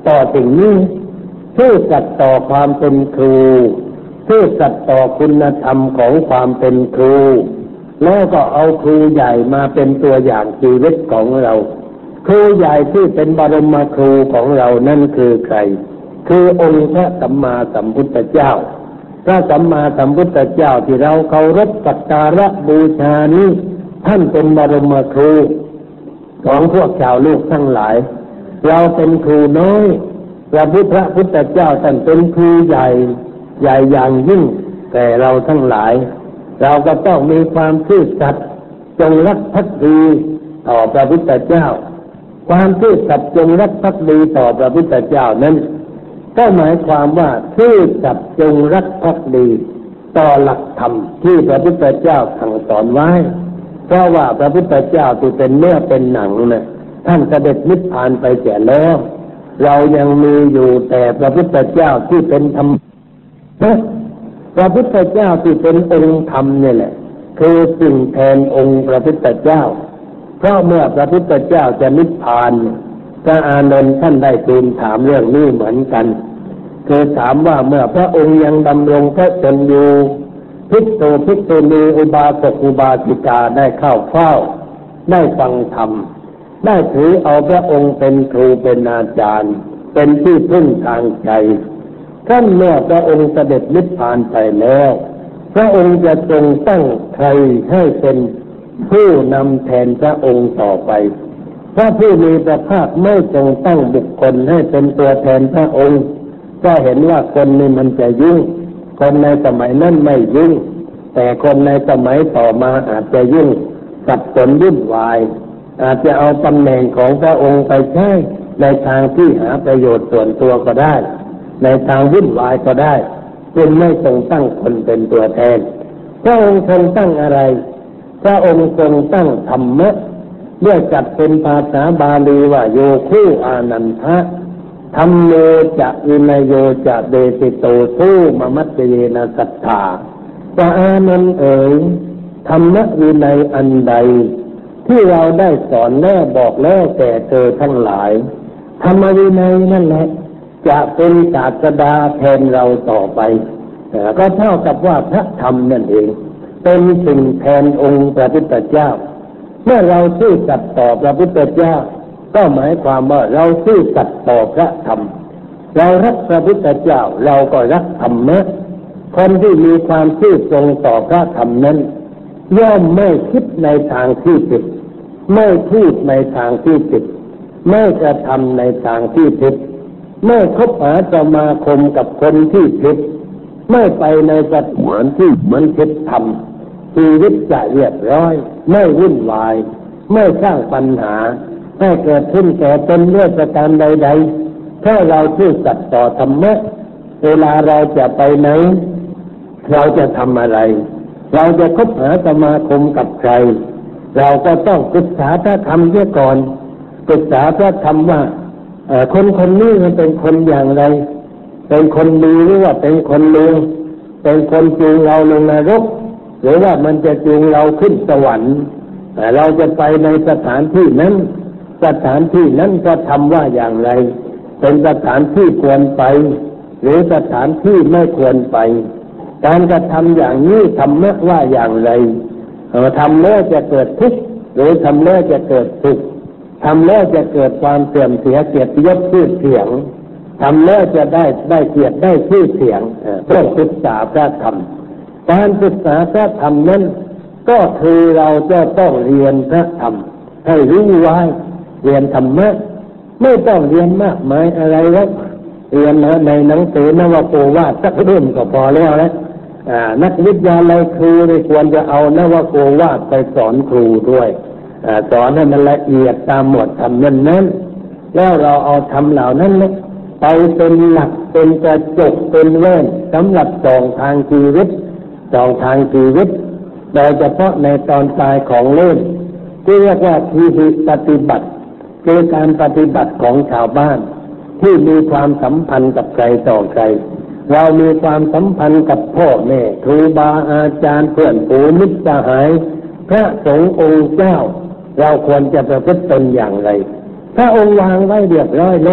ต่อสิ่งนี้ซื่อสัตย์ต่อความเป็นครูซื่อสัตย์ต่อคุณธรรมของความเป็นครูแล้วก็เอาครูใหญ่มาเป็นตัวอย่างชีวิตของเราครูใหญ่ที่เป็นบรมครูของเรานั่นคือใครคือองค์พระสัมมาสัมพุทธเจ้าพระสัมมาสัมพุทธเจ้าที่เราเคารพสักการะบูชานี้ท่านเป็นบรมครูของพวกชาวโลกทั้งหลายเราเป็นครูน้อยพระพุทธเจ้าท่านเป็นครูใหญ่ใหญ่อย่างยิ่งแต่เราทั้งหลายเราก็ต้องมีความซื่อสัตย์จงรักภักดีต่อพระพุทธเจ้าความซื่อสัตย์จงรักภักดีต่อพระพุทธเจ้านั้นก็หมายความว่าซื่อสัตย์จงรักภักดีต่อหลักธรรมที่พระพุทธเจ้าสั่งสอนไว้เพราะว่าพระพุทธเจ้าที่เป็นเนื้อเป็นหนังน่ะท่านเสด็จนิพพานไปแก่แล้วเรายังมีอยู่แต่พระพุทธเจ้าที่เป็นธรรมพระพุทธเจ้าที่เป็นองค์ธรรมนี่แหละคือสิ่งแทนองค์พระพุทธเจ้าเพราะเมื่อพระพุทธเจ้าจะนิพพานพระอานนท์ท่านได้ทูลถามเรื่องนี้เหมือนกันคือถามว่าเมื่อพระองค์ยังดำรงพระชนอยู่ภิกษุภิกษุณีอุบาสกอุบาสิกาได้เข้าเฝ้าได้ฟังธรรมได้ถือเอาพระองค์เป็นครูเป็นอาจารย์เป็นที่พึ่งทางใจท่านเมื่อพระองค์เสด็จนิพพานไปแล้วพระองค์จะทรงตั้งใครให้เป็นผู้นำแทนพระองค์ต่อไปพระผู้มีพระภาคไม่ทรงตั้งบุคคลให้เป็นตัวแทนพระองค์ก็เห็นว่าคนนี้มันจะยุ่งคนในสมัยนั้นไม่ยุ่งแต่คนในสมัยต่อมาอาจจะยุ่งสับสนวุ่นวายอาจจะเอาตำแหน่งของพระองค์ไปใช้ในทางที่หาประโยชน์ส่วนตัวก็ได้ในทางวุ่นวายก็ได้จึงไม่ทรงตั้งคนเป็นตัวแทนพระองค์ทรงตั้งอะไรพระองค์ทรงตั้งธรรมะเรียกจัดเป็นภาษาบาลีว่าโยคู่อานันทะธัมโมจะวินโยจะเดสิโตสู้มมัตเยนะสัทธาจะอานันต์เอ๋ยธรรมวินัยอันใดที่เราได้สอนแล้วบอกแล้วแก่เธอทั้งหลายธรรมวินัยนั่นแหละจะเป็นศาสดาแทนเราต่อไปก็เท่ากับว่าพระธรรมนั่นเองเป็นสิ่งแทนองค์พระพุทธเจ้าเมื่อเราซื่อสัตย์ต่อพระพุทธเจ้าก็หมายความว่าเราซื่อสัตย์ต่อพระธรรมเรารักพระพุทธเจ้าเราก็รักธรรมะคนที่มีความซื่อตรงต่อพระธรรมนั้นย่อมไม่คิดในทางที่ผิดไม่พูดในทางที่ผิดไม่กระทำในทางที่ผิดไม่คบหาสมาคมกับคนที่ผิดไม่ไปในสถานที่มันผิดธรรมชีวิตจะเรียบร้อยไม่วุ่นวายไม่สร้างปัญหาให้เกิดขึ้นแก่ตนด้วยประการใดๆถ้าเราซื่อสัตย์ต่อธรรมะเวลาเราจะไปไหนเราจะทำอะไรเราจะคบหาสมาคมกับใครเราก็ต้องศึกษาพระธรรมเสียก่อนศึกษาพระธรรมว่าคนคนนี้มันเป็นคนอย่างไรเป็นคนดีหรือว่าเป็นคนเลวเป็นคนจูงเราลงนรกหรือว่ามันจะจูงเราขึ้นสวรรค์เราจะไปในสถานที่นั้นก็ทำว่าอย่างไรเป็นสถานที่ควรไปหรือสถานที่ไม่ควรไปการกระทำอย่างนี้ธรรมะว่าอย่างไรทำแล้วจะเกิดทุกข์หรือทำแล้วจะเกิดสุขทำแล้วจะเกิดความเสื่อมเสียเกียรติยศชื่อเสียงทำแล้วจะได้เกียรติได้ชื่อเสียงต้องศึกษาพระธรรมการศึกษาพระธรรมนั้นก็คือเราจะต้องเรียนพระธรรมให้รู้ไว้เรียนธรรมะไม่ต้องเรียนมากมายอะไรหรอกเรียนในหนังสือนวโกวาทสักเล่มก็พอแล้วนะนักวิทยาลัยครูควรจะเอานวโกวาทไปสอนครูด้วยสอนให้มันละเอียดตามหมวดธรรมนั้นแล้วเราเอาธรรมเหล่านั้นไปเป็นหลักเป็นกระจกเป็นแว่นสำหรับส่องทางชีวิตโดยเฉพาะในตอนตายของโลกที่เรียกว่าทีหิปฏิบัติคือการปฏิบัติของชาวบ้านที่มีความสัมพันธ์กับใครต่อใครเรามีความสัมพันธ์กับพ่อแม่ครูบาอาจารย์เพื่อนฝูงมิตรสหายพระสงฆ์องค์เจ้าเราควรจะประพฤติตนอย่างไรพระองค์วางไว้เรียบร้อยแล้ว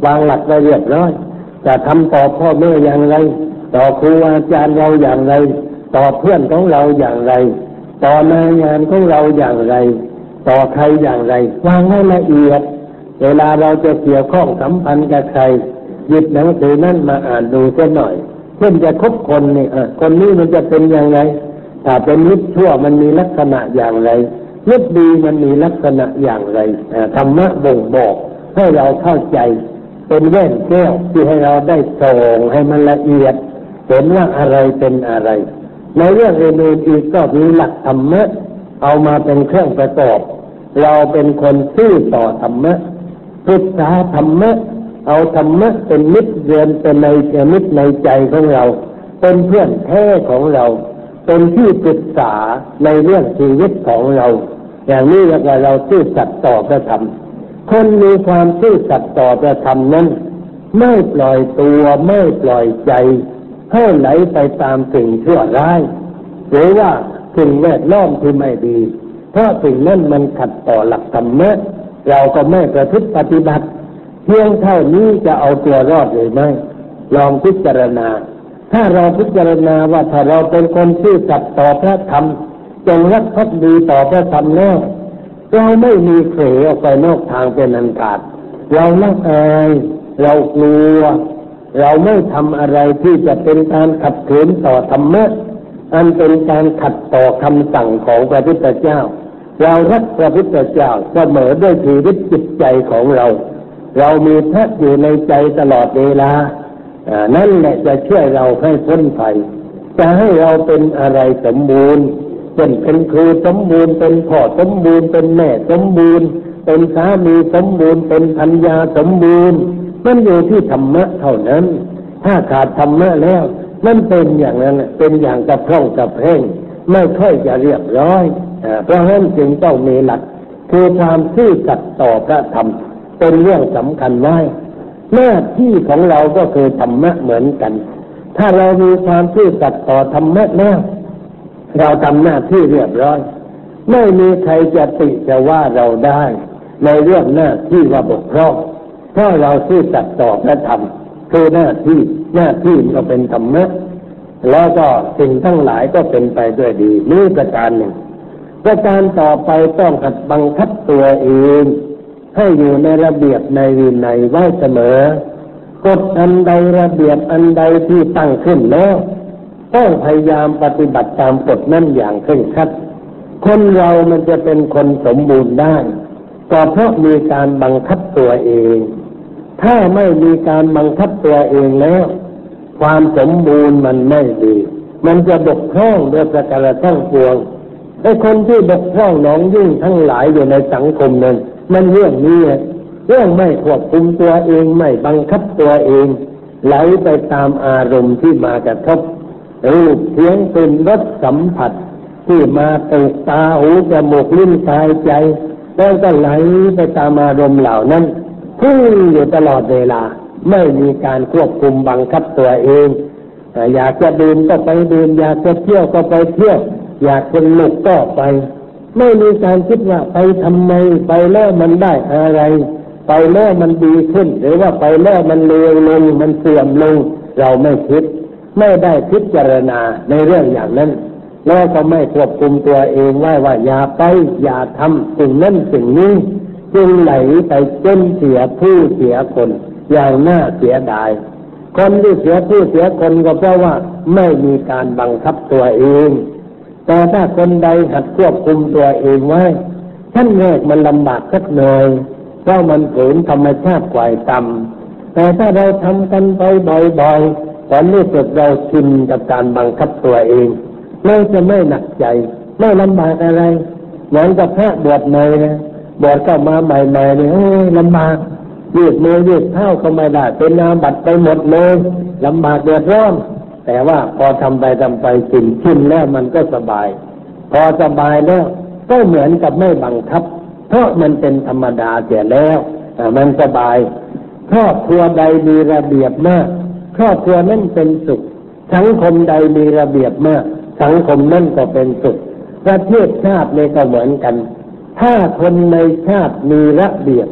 วางหลักไว้เรียบร้อยจะทำต่อพ่อแม่อย่างไรต่อครูอาจารย์เราอย่างไรต่อเพื่อนของเราอย่างไรต่อนายงานของเราอย่างไรต่อใครอย่างไรวางให้ละเอียดเวลาเราจะเกี่ยวข้องสัมพันธ์กับใครหยิบหนังสือนั่นมาอ่านดูสักหน่อยเช่นจะคบคนนี่คนนี้มันจะเป็นอย่างไรถ้าเป็นมิตรชั่วมันมีลักษณะอย่างไรมิตรดีมันมีลักษณะอย่างไรธรรมะบ่งบอกให้เราเข้าใจเป็นแว่นแก้วที่ให้เราได้ส่องให้มันละเอียดเห็นว่าอะไรเป็นอะไรในเรื่องอื่นๆอีกก็มีหลักธรรมะเอามาเป็นเครื่องประกอบเราเป็นคนซื่อต่อธรรมะศึกษาธรรมะเอาธรรมะเป็นมิตรเรือนเป็นในมิตรในใจของเราเป็นเพื่อนแท้ของเราเป็นที่ปรึกษาในเรื่องชีวิตของเราอย่างนี้เรียกว่าเราซื่อสัตย์ต่อพระธรรมคนมีความซื่อสัตย์ต่อพระธรรมนั้นไม่ปล่อยตัวไม่ปล่อยใจให้ไหลไปตามสิ่งชั่วร้ายหรือว่าสิ่งแวดล้อมที่ไม่ดีเพราะสิ่งนั้นมันขัดต่อหลักธรรมะเราก็ไม่ประพฤติปฏิบัติเพียงเท่านี้จะเอาตัวรอดหรือไม่ลองพิจารณาถ้าเราพิจารณาว่าถ้าเราเป็นคนซื่อสัตย์ต่อพระธรรมจงรักภักดีต่อพระธรรมแล้วเราไม่มีเขวออกไปนอกทางเป็นอันขาดเราละอายเรากลัวเราไม่ทำอะไรที่จะเป็นการขัดขืนต่อธรรมะอันเป็นการขัดต่อคำสั่งของพระพุทธเจ้าเรารักพระพุทธเจ้าเสมอด้วยชีวิตจิตใจของเราเรามีพระอยู่ในใจตลอดเวลานั่นแหละจะช่วยเราให้พ้นภัยจะให้เราเป็นอะไรสมบูรณ์เป็นครูสมบูรณ์เป็นพ่อสมบูรณ์เป็นแม่สมบูรณ์เป็นสามีสมบูรณ์เป็นภรรยาสมบูรณ์มันอยู่ที่ธรรมะเท่านั้นถ้าขาดธรรมะแล้วมันเป็นอย่างนั้นเป็นอย่างกระพร่องกระเพร่งไม่ค่อยจะเรียบร้อยเพราะฉะนั้นจึงต้องมีหลักคือความซื่อสัตย์ต่อพระธรรมเป็นเรื่องสำคัญไว้หน้าที่ของเราก็คือธรรมะเหมือนกันถ้าเรามีความซื่อสัตย์ต่อธรรมะแล้วเราทำหน้าที่เรียบร้อยไม่มีใครจะติจะว่าเราได้ในเรื่องหน้าที่ว่าบกพร่องเพราะเราซื่อสัตย์ต่อพระธรรมคือหน้าที่ก็เป็นธรรมะแล้วก็สิ่งทั้งหลายก็เป็นไปด้วยดีนี่ประการหนึ่งประการต่อไปต้องหัดบังคับตัวเองให้อยู่ในระเบียบในวินัยไว้เสมอกฎอันใดระเบียบอันใดที่ตั้งขึ้นแล้วต้องพยายามปฏิบัติตามกฎนั้นอย่างเคร่งครัดคนเรามันจะเป็นคนสมบูรณ์ได้ก็เพราะมีการบังคับตัวเองถ้าไม่มีการบังคับตัวเองแล้วความสมบูรณ์มันไม่ดีมันจะบกพร่องโดยประการทั้งปวงไอ้คนที่บกพร่องหนองยุ่งทั้งหลายอยู่ในสังคมนั้นมันเรื่องนี้เรื่องไม่ควบคุมตัวเองไม่บังคับตัวเองไหลไปตามอารมณ์ที่มากระทบรูปเสียงกลิ่นรสสัมผัสที่มาถูกตาหูจมูกลิ้นกายใจแล้วก็ไหลไปตามอารมณ์เหล่านั้นพุ่งอยู่ตลอดเวลาไม่มีการควบคุมบังคับตัวเองอยากจะดื่มก็ไปดื่มอยากจะเที่ยวก็ไปเที่ยวอยากสนุกก็ไปไม่มีการคิดว่าไปทำไมไปแล้วมันได้อะไรไปแล้วมันดีขึ้นหรือว่าไปแล้วมันเลวลงมันเสื่อมลงเราไม่คิดไม่ได้พิจารณาในเรื่องอย่างนั้นแล้วก็ไม่ควบคุมตัวเองว่าอย่าไปอย่าทำสิ่งนั้นสิ่งนี้จึงไหลไปจนเสียผู้เสียคนอย่างน่าเสียดายคนที่เสียผู้เสียคนก็เพราะว่าไม่มีการบังคับตัวเองแต่ถ้าคนใดหัดควบคุมตัวเองไว้ขั้นแรกมันลำบากสักหน่อยเพราะมันฝืนธรรมชาติกวายต่ำแต่ถ้าเราทำกันไปบ่อยๆตอนนี้เกิดเราชินกับการบังคับตัวเองเราจะไม่หนักใจไม่ลำบากอะไรเหมือนกับพระบวชใหม่นะบวชเข้ามาใหม่ๆเนี่ยลำบากยืดมือยืดเท้าก็ไม่ได้เป็นอาบัติไปหมดเลยลำบากเดือดร้อนแต่ว่าพอทำไปชินแล้วมันก็สบายพอสบายแล้วก็เหมือนกับไม่บังคับเพราะมันเป็นธรรมดาเสียแล้วมันสบายครอบครัวใดมีระเบียบมากครอบครัวนั้นเป็นสุขสังคมใดมีระเบียบมากสังคมนั้นก็เป็นสุขประเทศชาตินี่ก็เหมือนกันถ้าคนในชาติมีระเบียบ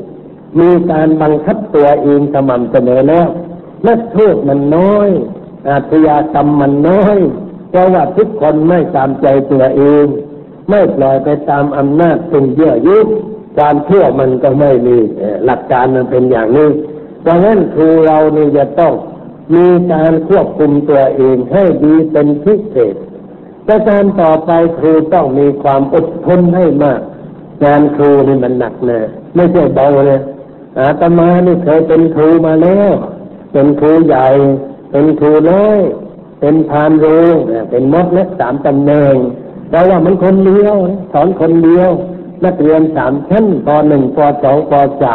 มีการบังคับตัวเองสม่ำเสมอแล้วนักโทษมันน้อยอาชญากรรมมันน้อยเพราะว่าทุกคนไม่ตามใจตัวเองไม่ปล่อยไปตามอำนาจเป็นเยื่อยุความชั่วมันก็ไม่มีหลักการมันเป็นอย่างนี้เพราะฉะนั้นครูเรานี่จะต้องมีการควบคุมตัวเองให้ดีเป็นพิเศษแต่การต่อไปครูต้องมีความอดทนให้มากงานครูนี่มันหนักนะไม่ใช่เบาเลยอาตมานี่เคยเป็นครูมาแล้วเป็นครูใหญ่เป็นครูน้อยเป็นพานโรงเป็นมดเล็ก3 ตำแหน่งแต่ว่ามันคนเดียวสอนคนเดียวนักเรียน3 ชั้นป.1 ป.2 ป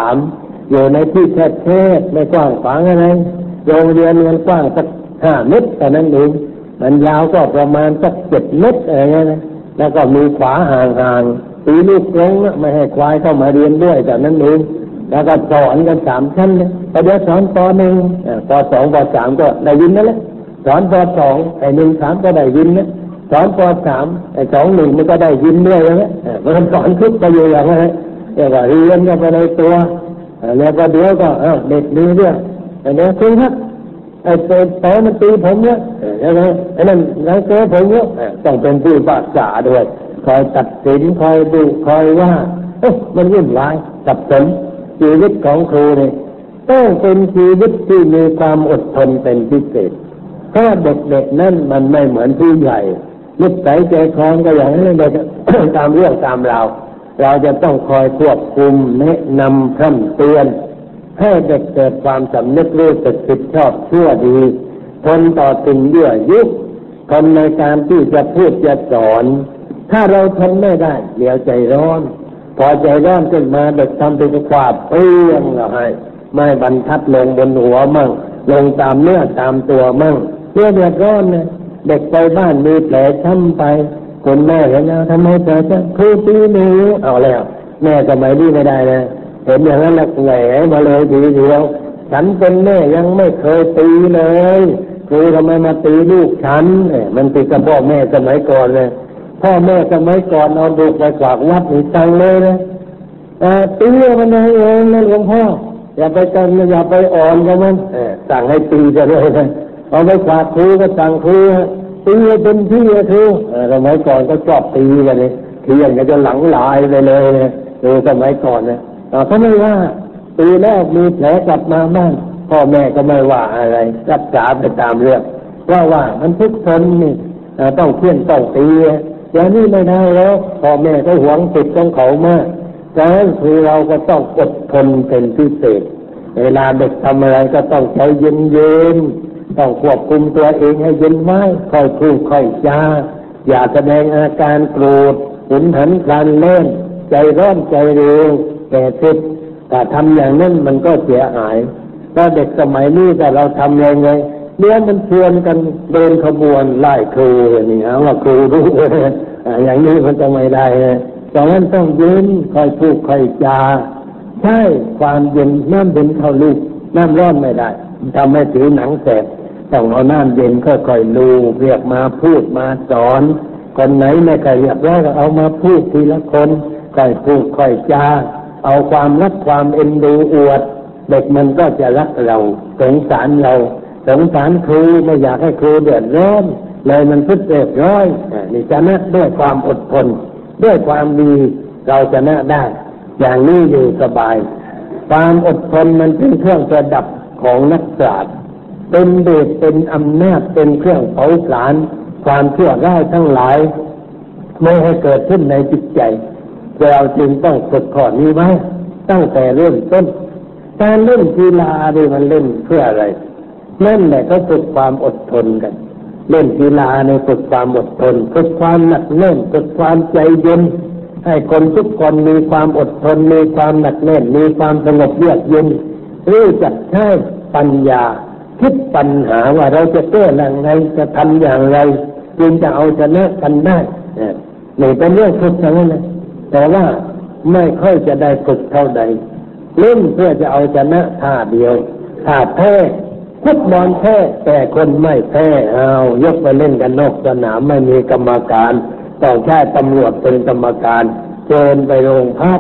.3 อยู่ในที่แคบๆไม่กว้างขวางอะไรโรงเรียนมันกว้างสัก5 เมตรแต่นั้นเองมันยาวก็ประมาณสัก7 เมตรอะไรเงี้ยนะแล้วก็มีขวาห่างๆตีลูกกรงไม่ให้ควายเข้ามาเรียนด้วยแต่นั้นเองแล้วก็สอนกัน3 ชั้นเลยประเดี๋ยวสอนป.1 ป.2 ป.3 ก็ได้ยินนั่นแหละสอนป.2 ไอ้1 3ก็ได้ยินนะสอนป.3 ไอ้2 1มันก็ได้ยินด้วยนะมันสอนทุกประโยชน์อย่างนั้นเรียกว่าเรียนกันไปในตัวแล้วก็เดี๋ยวก็เด็กดีด้วยไอ้เนี่ยคุณครับไอ้แต่มันตีผมเนี่ยอย่างนั้นไอ้นั่นแล้วเจอผมเนี่ยต้องเป็นผู้ปากษาด้วยคอยตัดสินคอยดูคอยว่ามันวุ่นวายสับสนชีวิตของครูนี่ต้องเป็นชีวิตที่มีความอดทนเป็นพิเศษเพราะเด็กๆนั่นมันไม่เหมือนผู้ใหญ่นิสัยใจคอก็อย่างนั้นเด็ก ตามเรื่องตามราวเราจะต้องคอยควบคุมแนะนำพร่ำเตือนให้เด็กเกิดความสำนึกรู้สึกผิดชอบชั่วดีทนต่อสิ่งยั่วยุทนในการที่จะพูดจะสอนถ้าเราทนไม่ได้เดี๋ยวใจร้อนพอใจร้อนขึ้นมาเด็กทำเป็นความเปรี้ยงเราให้ไม่บรรทัดลงบนหัวมั่งลงตามเนื้อตามตัวมั่งเมื่อเดือดร้อนเนี่ยเด็กไปบ้านมีแผลช้ำไปคนแม่เห็นแล้วทำไมเธอจะครูตีหนูเอาแล้วแม่สมัยนี้ไม่ได้นะเห็นอย่างนั้นแล้วแหวมาเลยทีเดียวฉันเป็นแม่ยังไม่เคยตีเลยครูทำไมมาตีลูกฉันมันติดกับพ่อแม่สมัยก่อนเลยพ่อแม่สมัยก่อนเอาลูกไปฝากวัดนี่ตังเลยนะตีมันเองนะหลวงพ่ออย่าไปกันอย่าไปอ่อนกับมันสั่งให้ตีจะเลยนะเอาไปฝากครูก็สั่งครูตีเป็นที่ครูสมัยก่อนก็ชอบตีกันเลยเที่ยงก็จะหลังลายไปเลยนะดูสมัยก่อนนะเขาไม่ว่าตีแล้วมีแผลกลับมาบ้างพ่อแม่ก็ไม่ว่าอะไรรักษาไปตามเรื่องว่ามันทุกคนนี่ต้องเพี้ยนต้องตีอย่างนี้ไม่ได้แล้วพ่อแม่ก็หวงสิทธิ์ของเขามากฉะนั้นคือเราก็ต้องอดทนเป็นพิเศษเวลาเด็กทำอะไรก็ต้องใจเย็นๆต้องควบคุมตัวเองให้เย็นไว้ค่อยพูดค่อยจาอย่าแสดงอาการโกรธหุนหันพลันเล่นใจร้อนใจเร็วแต่ติดแต่ทำอย่างนั้นมันก็เสียหายเพราะเด็กสมัยนี้แต่เราทำยังไงเนี่ยมันชวนกันเดินขบวนไล่ครูนี่ฮะว่าครูรู้อย่างนี้มันจะไม่ได้ดังนั้นต้องยืนคอยพูดคอยจาใช่ความเย็นน้ำเย็นเข้าลูกน้ำร้อนไม่ได้ทำให้ผิวหนังแสบต้องเอาน้ำเย็นค่อยๆลูบเรียกมาพูดมาสอนคนไหนไม่เคยเรียบร้อยก็เอามาพูดทีละคนค่อยพูดค่อยจาเอาความรักความเอ็นดูอวดเด็กมันก็จะรักเราสงสารเราสงสารครูไม่อยากให้ครูเดือดร้อนเลยมันพูดเรียบร้อยนี่ชนะด้วยความอดทนด้วยความดีเราชนะได้อย่างนี้อยู่สบายความอดทนมันเป็นเครื่องประดับของนักปราชญ์เป็นเดชเป็นอำนาจเป็นเครื่องเผาผลาญความชั่วร้ายทั้งหลายไม่ให้เกิดขึ้นในจิตใจเราจึงต้องฝึกข้อนี้ไว้ตั้งแต่เริ่มต้นการเล่นกีฬาเนี่ยมันเล่นเพื่ออะไรนั่นแหละก็ฝึกความอดทนกันเล่นกีฬาในฝึกความอดทนฝึกความหนักแน่นฝึกความใจเย็นให้คนทุกคนมีความอดทนมีความหนักแน่นมีความสงบเยือกเย็นรู้จักใช้ปัญญาคิดปัญหาว่าเราจะแก้อย่างไรจะทำอย่างไรจึงจะเอาชนะกันได้นี่เป็นเรื่องฝึกทั้งนั้นนะแต่ว่าไม่ค่อยจะได้ฝึกเท่าใดเล่นเพื่อจะเอาชนะท่าเดียวท่าแพ้ฟุตบอลแพ้แต่คนไม่แพ้เอายกไปเล่นกันนอกสนามไม่มีกรรมการต้องใช้ตำรวจเป็นกรรมการเชิญไปโรงพัก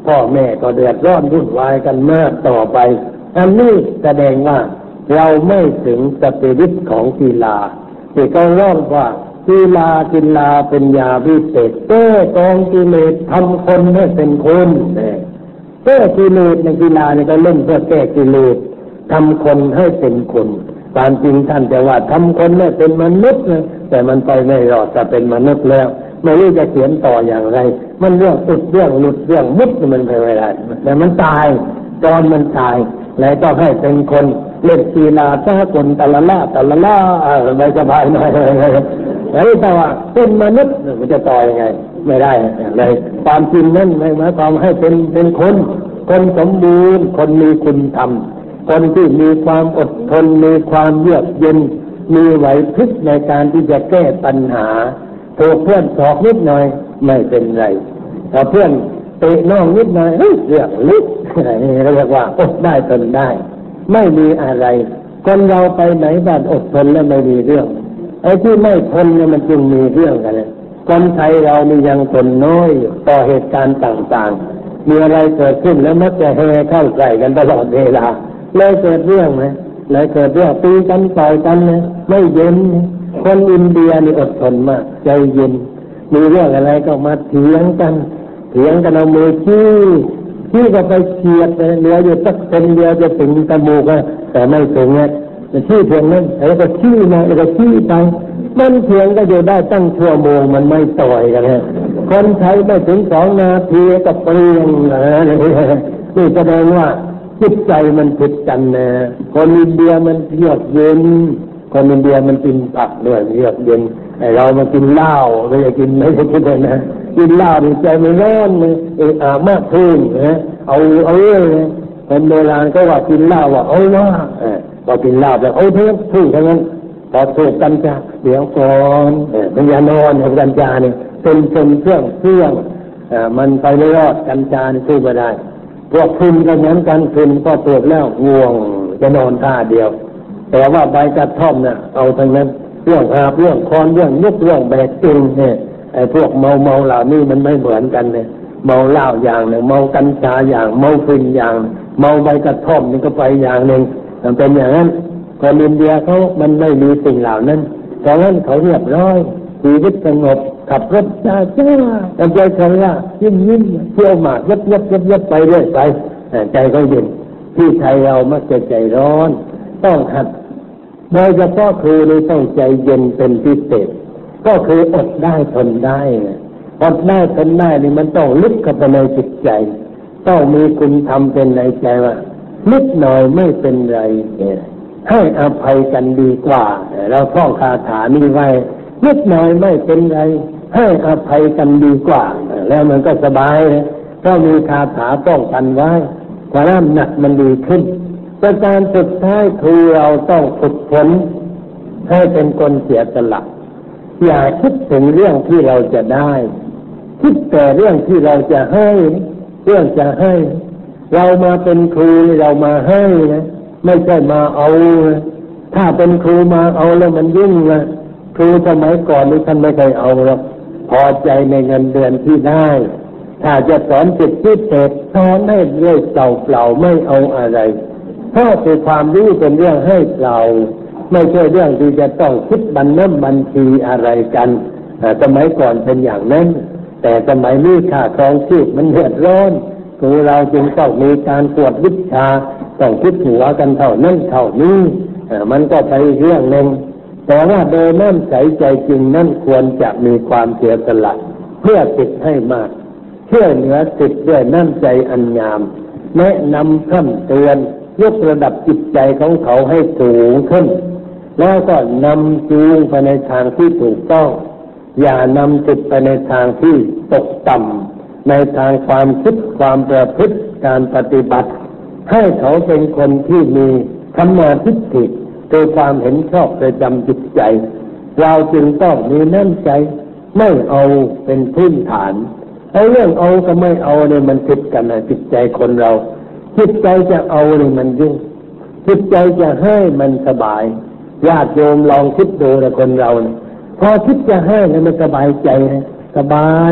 พ่อแม่ก็เดือดร้อนวุ่นวายกันมากต่อไปอันนี้แสดงว่าเราไม่ถึงสปิริตของกีฬาที่เขาร้องว่ากีฬาเป็นยาวิเศษแก้กองกิเลสทำคนให้เป็นคนแก้กิเลสในกีฬาเนี่ยก็เล่นเพื่อแก้กิเลสทำคนให้เป็นคนความจริงท่านจะว่าทำคนให้เป็นมนุษย์นะแต่มันไปไม่รอดจะเป็นมนุษย์แล้วไม่รู้จะเขียนต่ออย่างไรมันเรื่องอุดเรื่องหลุดเรื่องมุดมันไปไม่ได้แต่มันตายตอนมันตายแล้วต้องให้เป็นคนเล่นกีฬาสากลตะละล่าไม่สบายหน่อยแล้วแต่ว่าเป็นมนุษย์มันจะต่อยังไงไม่ได้เลยความจริงนั้นไม่หมายความให้เป็นคนสมบูรณ์คนมีคุณธรรมคนที่มีความอดทนมีความเยือกเย็นมีไหวพริบในการที่จะแก้ปัญหาถูกเพื่อนสอกนิดหน่อยไม่เป็นไรแต่เพื่อนเตะน้องนิดหน่อยเรื่องลึกเรียกว่าอดได้ทนได้ไม่มีอะไรคนเราไปไหนบ้านอดทนแล้วไม่มีเรื่องไอ้ที่ไม่ทนเนี่ยมันจึงมีเรื่องกันเลยคนไทยเรานี่ยังทนน้อยต่อเหตุการณ์ต่างๆมีอะไรเกิดขึ้นแล้วมักจะเฮเข้าใส่กันตลอดเวลาเลยเกิดเรื่องไหมเลยเกิดเรื่องตีกันต่อยกันนะไม่เย็นคนอินเดียนี่อดทนมากใจเย็นมีเรื่องอะไรก็มาเถียงกันเอามือชี้ก็ไปเฉียดเหลืออยู่สักเซนเดียวจะถึงจมูกแต่ไม่ถึงเนี่ยชี้เพียงนั้นแล้วก็ชี้มาแล้วก็ชี้ไปมันเถียงก็อยู่ได้ตั้งชั่วโมงมันไม่ต่อยกันนะคนไทยไม่ถึง2 นาทีก็เปลี่ยนนี่แสดงว่าจิตใจมันผิดกันนะคนอินเดียมันเยือกเย็นคนอินเดียมันกินผักด้วยเยือกเย็นไอ้เรามากินเหล้าไม่ได้กินไม่ได้กินเลยนะกินเหล้านี่ใจไม่ร้อนเลยมากขึ้นนะเอาเลยคนโบราณก็ว่ากินเหล้าว่าเอาว่าพอกินเหล้าแบบเอาเท่านั้นพอถูกกัญชาเดี๋ยวก่อนมันอย่านอนของกัญชาเนี่ยเป็นเครื่องมันไปไม่รอดกัญชานี่สู้ไม่ได้พวกคุณก็เหมือนกันคุณก็ตรวจแล้วง่วงจะนอนท่าเดียวแต่ว่าใบกระท่อมน่ะเอาทั้งนั้นเรื่องหาบเรื่องคอนเรื่องยุกเรื่องแบกจริงเนี่ยไอ้พวกเมาเหล่านี้มันไม่เหมือนกันเนี่ยเมาเหล้าอย่างหนึ่งเมากัญชาอย่างเมาฟินอย่างเมาใบกระท่อมนี่ก็ไปอย่างหนึ่งมันเป็นอย่างนั้นคนอินเดียเขามันไม่มีสิ่งเหล่านั้นเพราะงั้นเขาเรียบร้อยชีวิตสงบขับรถช้าๆใจเขาละยิ้มเที่ยวหมากยับไปเรื่อยไปใจเขาเย็นที่ไทยเรามักจะใจร้อนต้องหัดโดยเฉพาะครูนี่ต้องใจเย็นเป็นพิเศษก็คืออดได้ทนได้อดได้ทนได้นี่มันต้องลึกเข้าไปในจิตใจต้องมีคุณธรรมเป็นในใจว่านิดหน่อยไม่เป็นไรให้อภัยกันดีกว่าเราท่องคาถานี้ไว้นิดหน่อยไม่เป็นไรให้อภัยกันดีกว่าแล้วมันก็สบายเลยเพราะมีคาถาป้องกันไว้ความหนักมันดีขึ้นประการสุดท้ายคือเราต้องฝึกฝนให้เป็นคนเสียสละอย่าคิดถึงเรื่องที่เราจะได้คิดแต่เรื่องที่เราจะให้เรื่องจะให้เรามาเป็นครูเรามาให้นะไม่ใช่มาเอาถ้าเป็นครูมาเอาแล้วมันยุ่งนะครูสมัยก่อนนี่ท่านไม่เคยเอาหรอกพอใจในเงินเดือนที่ได้ถ้าจะสอนจิตพิเศษสอนให้เรื่อยเปล่าไม่เอาอะไรเพราะเป็นความรู้เป็นเรื่องให้เปล่าไม่ใช่เรื่องที่จะต้องคิดบัญชีอะไรกันสมัยก่อนเป็นอย่างนั้นแต่สมัยนี้ค่าครองชีพมันเดือดร้อนครูเราจึงต้องมีการกวดวิชาต้องคิดหัวกันเท่านั้นเท่านี้มันก็ไปเรื่องหนึ่งแต่ว่าโดยน้ำใสใจจริงนั่นควรจะมีความเสียสละเพื่อติดให้มากช่วยเหลือติดด้วยน้ำใจอันงามแนะนำคำเตือนยกระดับจิตใจของเขาให้สูงขึ้นแล้วก็นำจูงไปในทางที่ถูกต้องอย่านำจิตไปในทางที่ตกต่ำในทางความคิดความประพฤติการปฏิบัติให้เขาเป็นคนที่มีสัมมาทิฏฐิคือความเห็นชอบประจำจิตใจเราจึงต้องมีน้ำใจไม่เอาเป็นพื้นฐานเอาเรื่องเอากับไม่เอาเนี่ยมันผิดกันนะจิตใจคนเราจิตใจจะเอาเนี่ยมันยุ่งจิตใจจะให้มันสบายญาติโยมลองคิดดูนะคนเราเนี่ยพอคิดจะให้เนี่ยมันสบายใจนะสบาย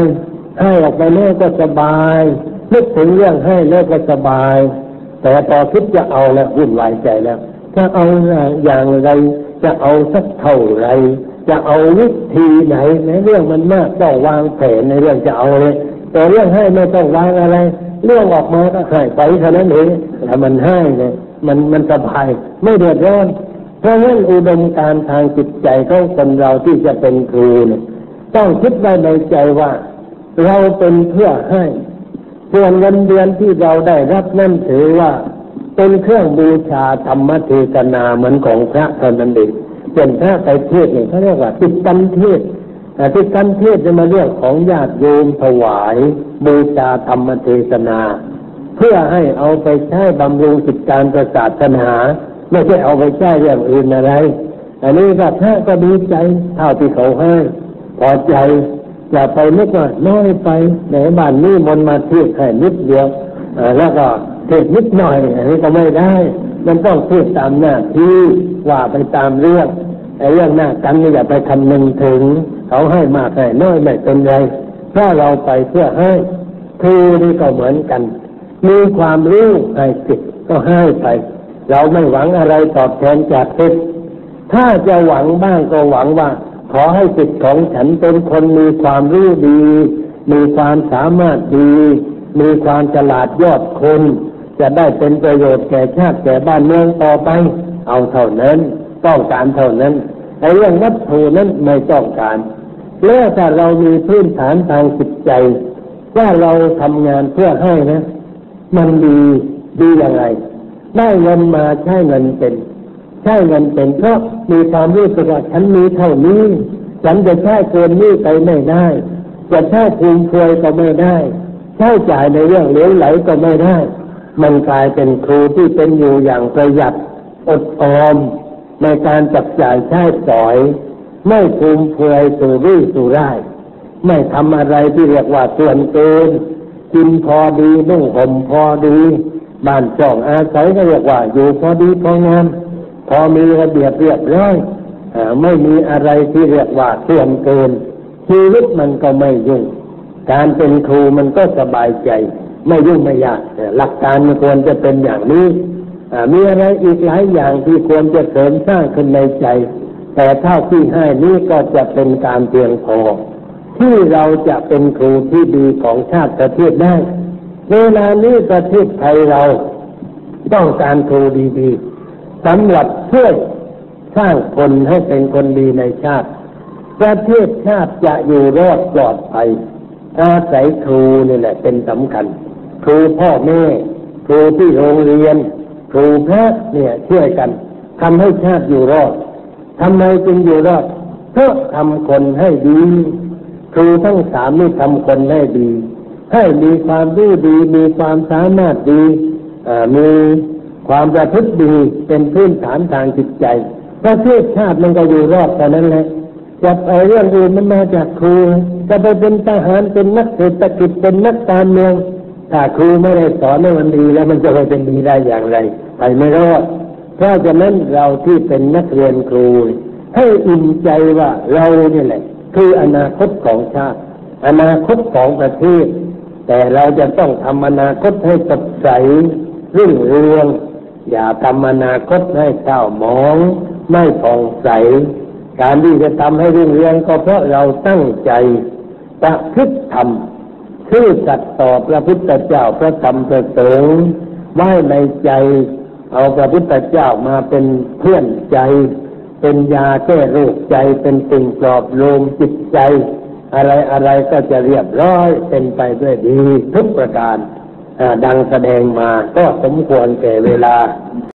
ให้ออกไปแล้วก็สบายนึกถึงเรื่องให้แล้วก็สบายแต่พอคิดจะเอาแล้ววุ่นวายใจแล้วจะเอาอย่างไรจะเอาสักเท่าไรจะเอาวิธีไหนในเรื่องมันมากต้องวางแผนในเรื่องจะเอาเลยแต่เรื่องให้ไม่ต้องวางอะไรเรื่องออกมาก็ให้ไปเท่านั้นเองแต่มันให้เนี่ยมันสบายไม่เดือดร้อนเพราะงั้นอุดมการณ์ทางจิตใจของคนเราที่จะเป็นครูเนี่ยต้องคิดไว้ในใจว่าเราเป็นเพื่อให้ส่วนเงินเดือนที่เราได้รับนั่นถือว่าเป็นเครื่องบูชาธรรมเทศนาเหมือนของพระเท่านั้นเองเป็นพระไปเทศเนี่ยเขาเรียกว่าติดกันเทศติดกันเทศจะมาเรื่องของญาติโยมถวายบูชาธรรมเทศนาเพื่อให้เอาไปใช้บำรุงกิจการศาสนาไม่ใช่เอาไปใช้เรื่องอื่นอะไรอันนี้ก็พระก็ดีใจเท่าที่เขาให้พอใจอย่าไปนึกว่าน้อยไปในบ้านนี้มนมาเทศแค่นิดเดียวแล้วก็เทศนิดหน่อยอันนี้ก็ไม่ได้มันต้องเทศตามหน้าที่ว่าไปตามเรื่องไอ้เรื่องหน้ากันนี่อย่าไปคำนึงถึงเขาให้มากให้น้อยไม่เป็นไรถ้าเราไปเพื่อให้ครูนี่ก็เหมือนกันมีความรู้ให้สิทธิ์ก็ให้ไปเราไม่หวังอะไรตอบแทนจากสิทธิ์ถ้าจะหวังบ้างก็หวังว่าขอให้สิทธิ์ของฉันเป็นคนมีความรู้ดีมีความสามารถดีมีความฉลาดยอดคนจะได้เป็นประโยชน์แก่ชาติแก่บ้านเมืองต่อไปเอาเท่านั้นต้องการเท่านั้นไอ้เรื่องวัตถุนั้นไม่ต้องการแล้วถ้าเรามีพื้นฐานทางจิตใจว่าเราทำงานเพื่อให้นะมันดีอย่างไรได้เงินมาใช้เงินเป็นเพราะมีความรู้สึกว่าฉันมีเท่านี้ฉันจะใช้เกินนี้ไปไม่ได้จะใช้ฟุ่มเฟือยก็ไม่ได้ใช้จ่ายในเรื่องเหลวไหลก็ไม่ได้มันกลายเป็นครูที่เป็นอยู่อย่างประหยัดอดออมในการจับจ่ายใช้สอยไม่ฟุ่มเฟือยสุรุ่ยสุร่ายไม่ทำอะไรที่เรียกว่าส่วนเกินกินพอดีนุ่งห่มพอดีบ้านช่องอาศัยก็เรียกว่าอยู่พอดีพองามพอมีระเบียบเรียบร้อยไม่มีอะไรที่เรียกว่าส่วนเกินชีวิตมันก็ไม่ยุ่งการเป็นครูมันก็สบายใจไม่ยุ่งไม่ยากหลักการมันควรจะเป็นอย่างนี้มีอะไรอีกหลายอย่างที่ควรจะเสริมสร้างขึ้นในใจแต่เท่าที่ให้นี้ก็จะเป็นการเพียงพอที่เราจะเป็นครูที่ดีของชาติประเทศได้เวลานี้ประเทศไทยเราต้องการครูดีๆสำหรับช่วยสร้างคนให้เป็นคนดีในชาติประเทศชาติจะอยู่รอดปลอดภัยอาศัยครูนี่แหละเป็นสำคัญครูพ่อแม่ครูที่โรงเรียนครูพระเนี่ยช่วยกันทำให้ชาติอยู่รอดทำไมจึงอยู่รอดเพราะทำคนให้ดีครูทั้งสามนี่ทำคนให้ดีให้มีความรู้ดีมีความสามารถดีมีความประพฤติดีเป็นพื้นฐานทางจิตใจประเทศชาติมันก็อยู่รอดแต่นั้นแหละจะเรื่องอื่นมันมาจากครูจะไปเป็นทหารเป็นนักเศรษฐกิจเป็นนักการเมืองถ้าครูไม่ได้สอนให้มันดีแล้วมันจะไปเป็นดีได้อย่างไรไปไม่รอดเพราะฉะนั้นเราที่เป็นนักเรียนครูให้อิ่มใจว่าเรานี่แหละคืออนาคตของชาติอนาคตของประเทศแต่เราจะต้องทำอนาคตให้สดใสรุ่งเรืองอย่าทำอนาคตให้เศร้าหมองไม่ผ่องใสการที่จะทำให้รุ่งเรืองก็เพราะเราตั้งใจประพฤติธรรมซื่อสัตย์ต่อพระพุทธเจ้าพระธรรมพระสงฆ์ไว้ในใจเอาพระพุทธเจ้ามาเป็นเพื่อนใจเป็นยาแก้โรคใจเป็นสิ่งปลอบโลมจิตใจอะไรก็จะเรียบร้อยเป็นไปด้วยดีทุกประการดังแสดงมาก็สมควรแก่เวลา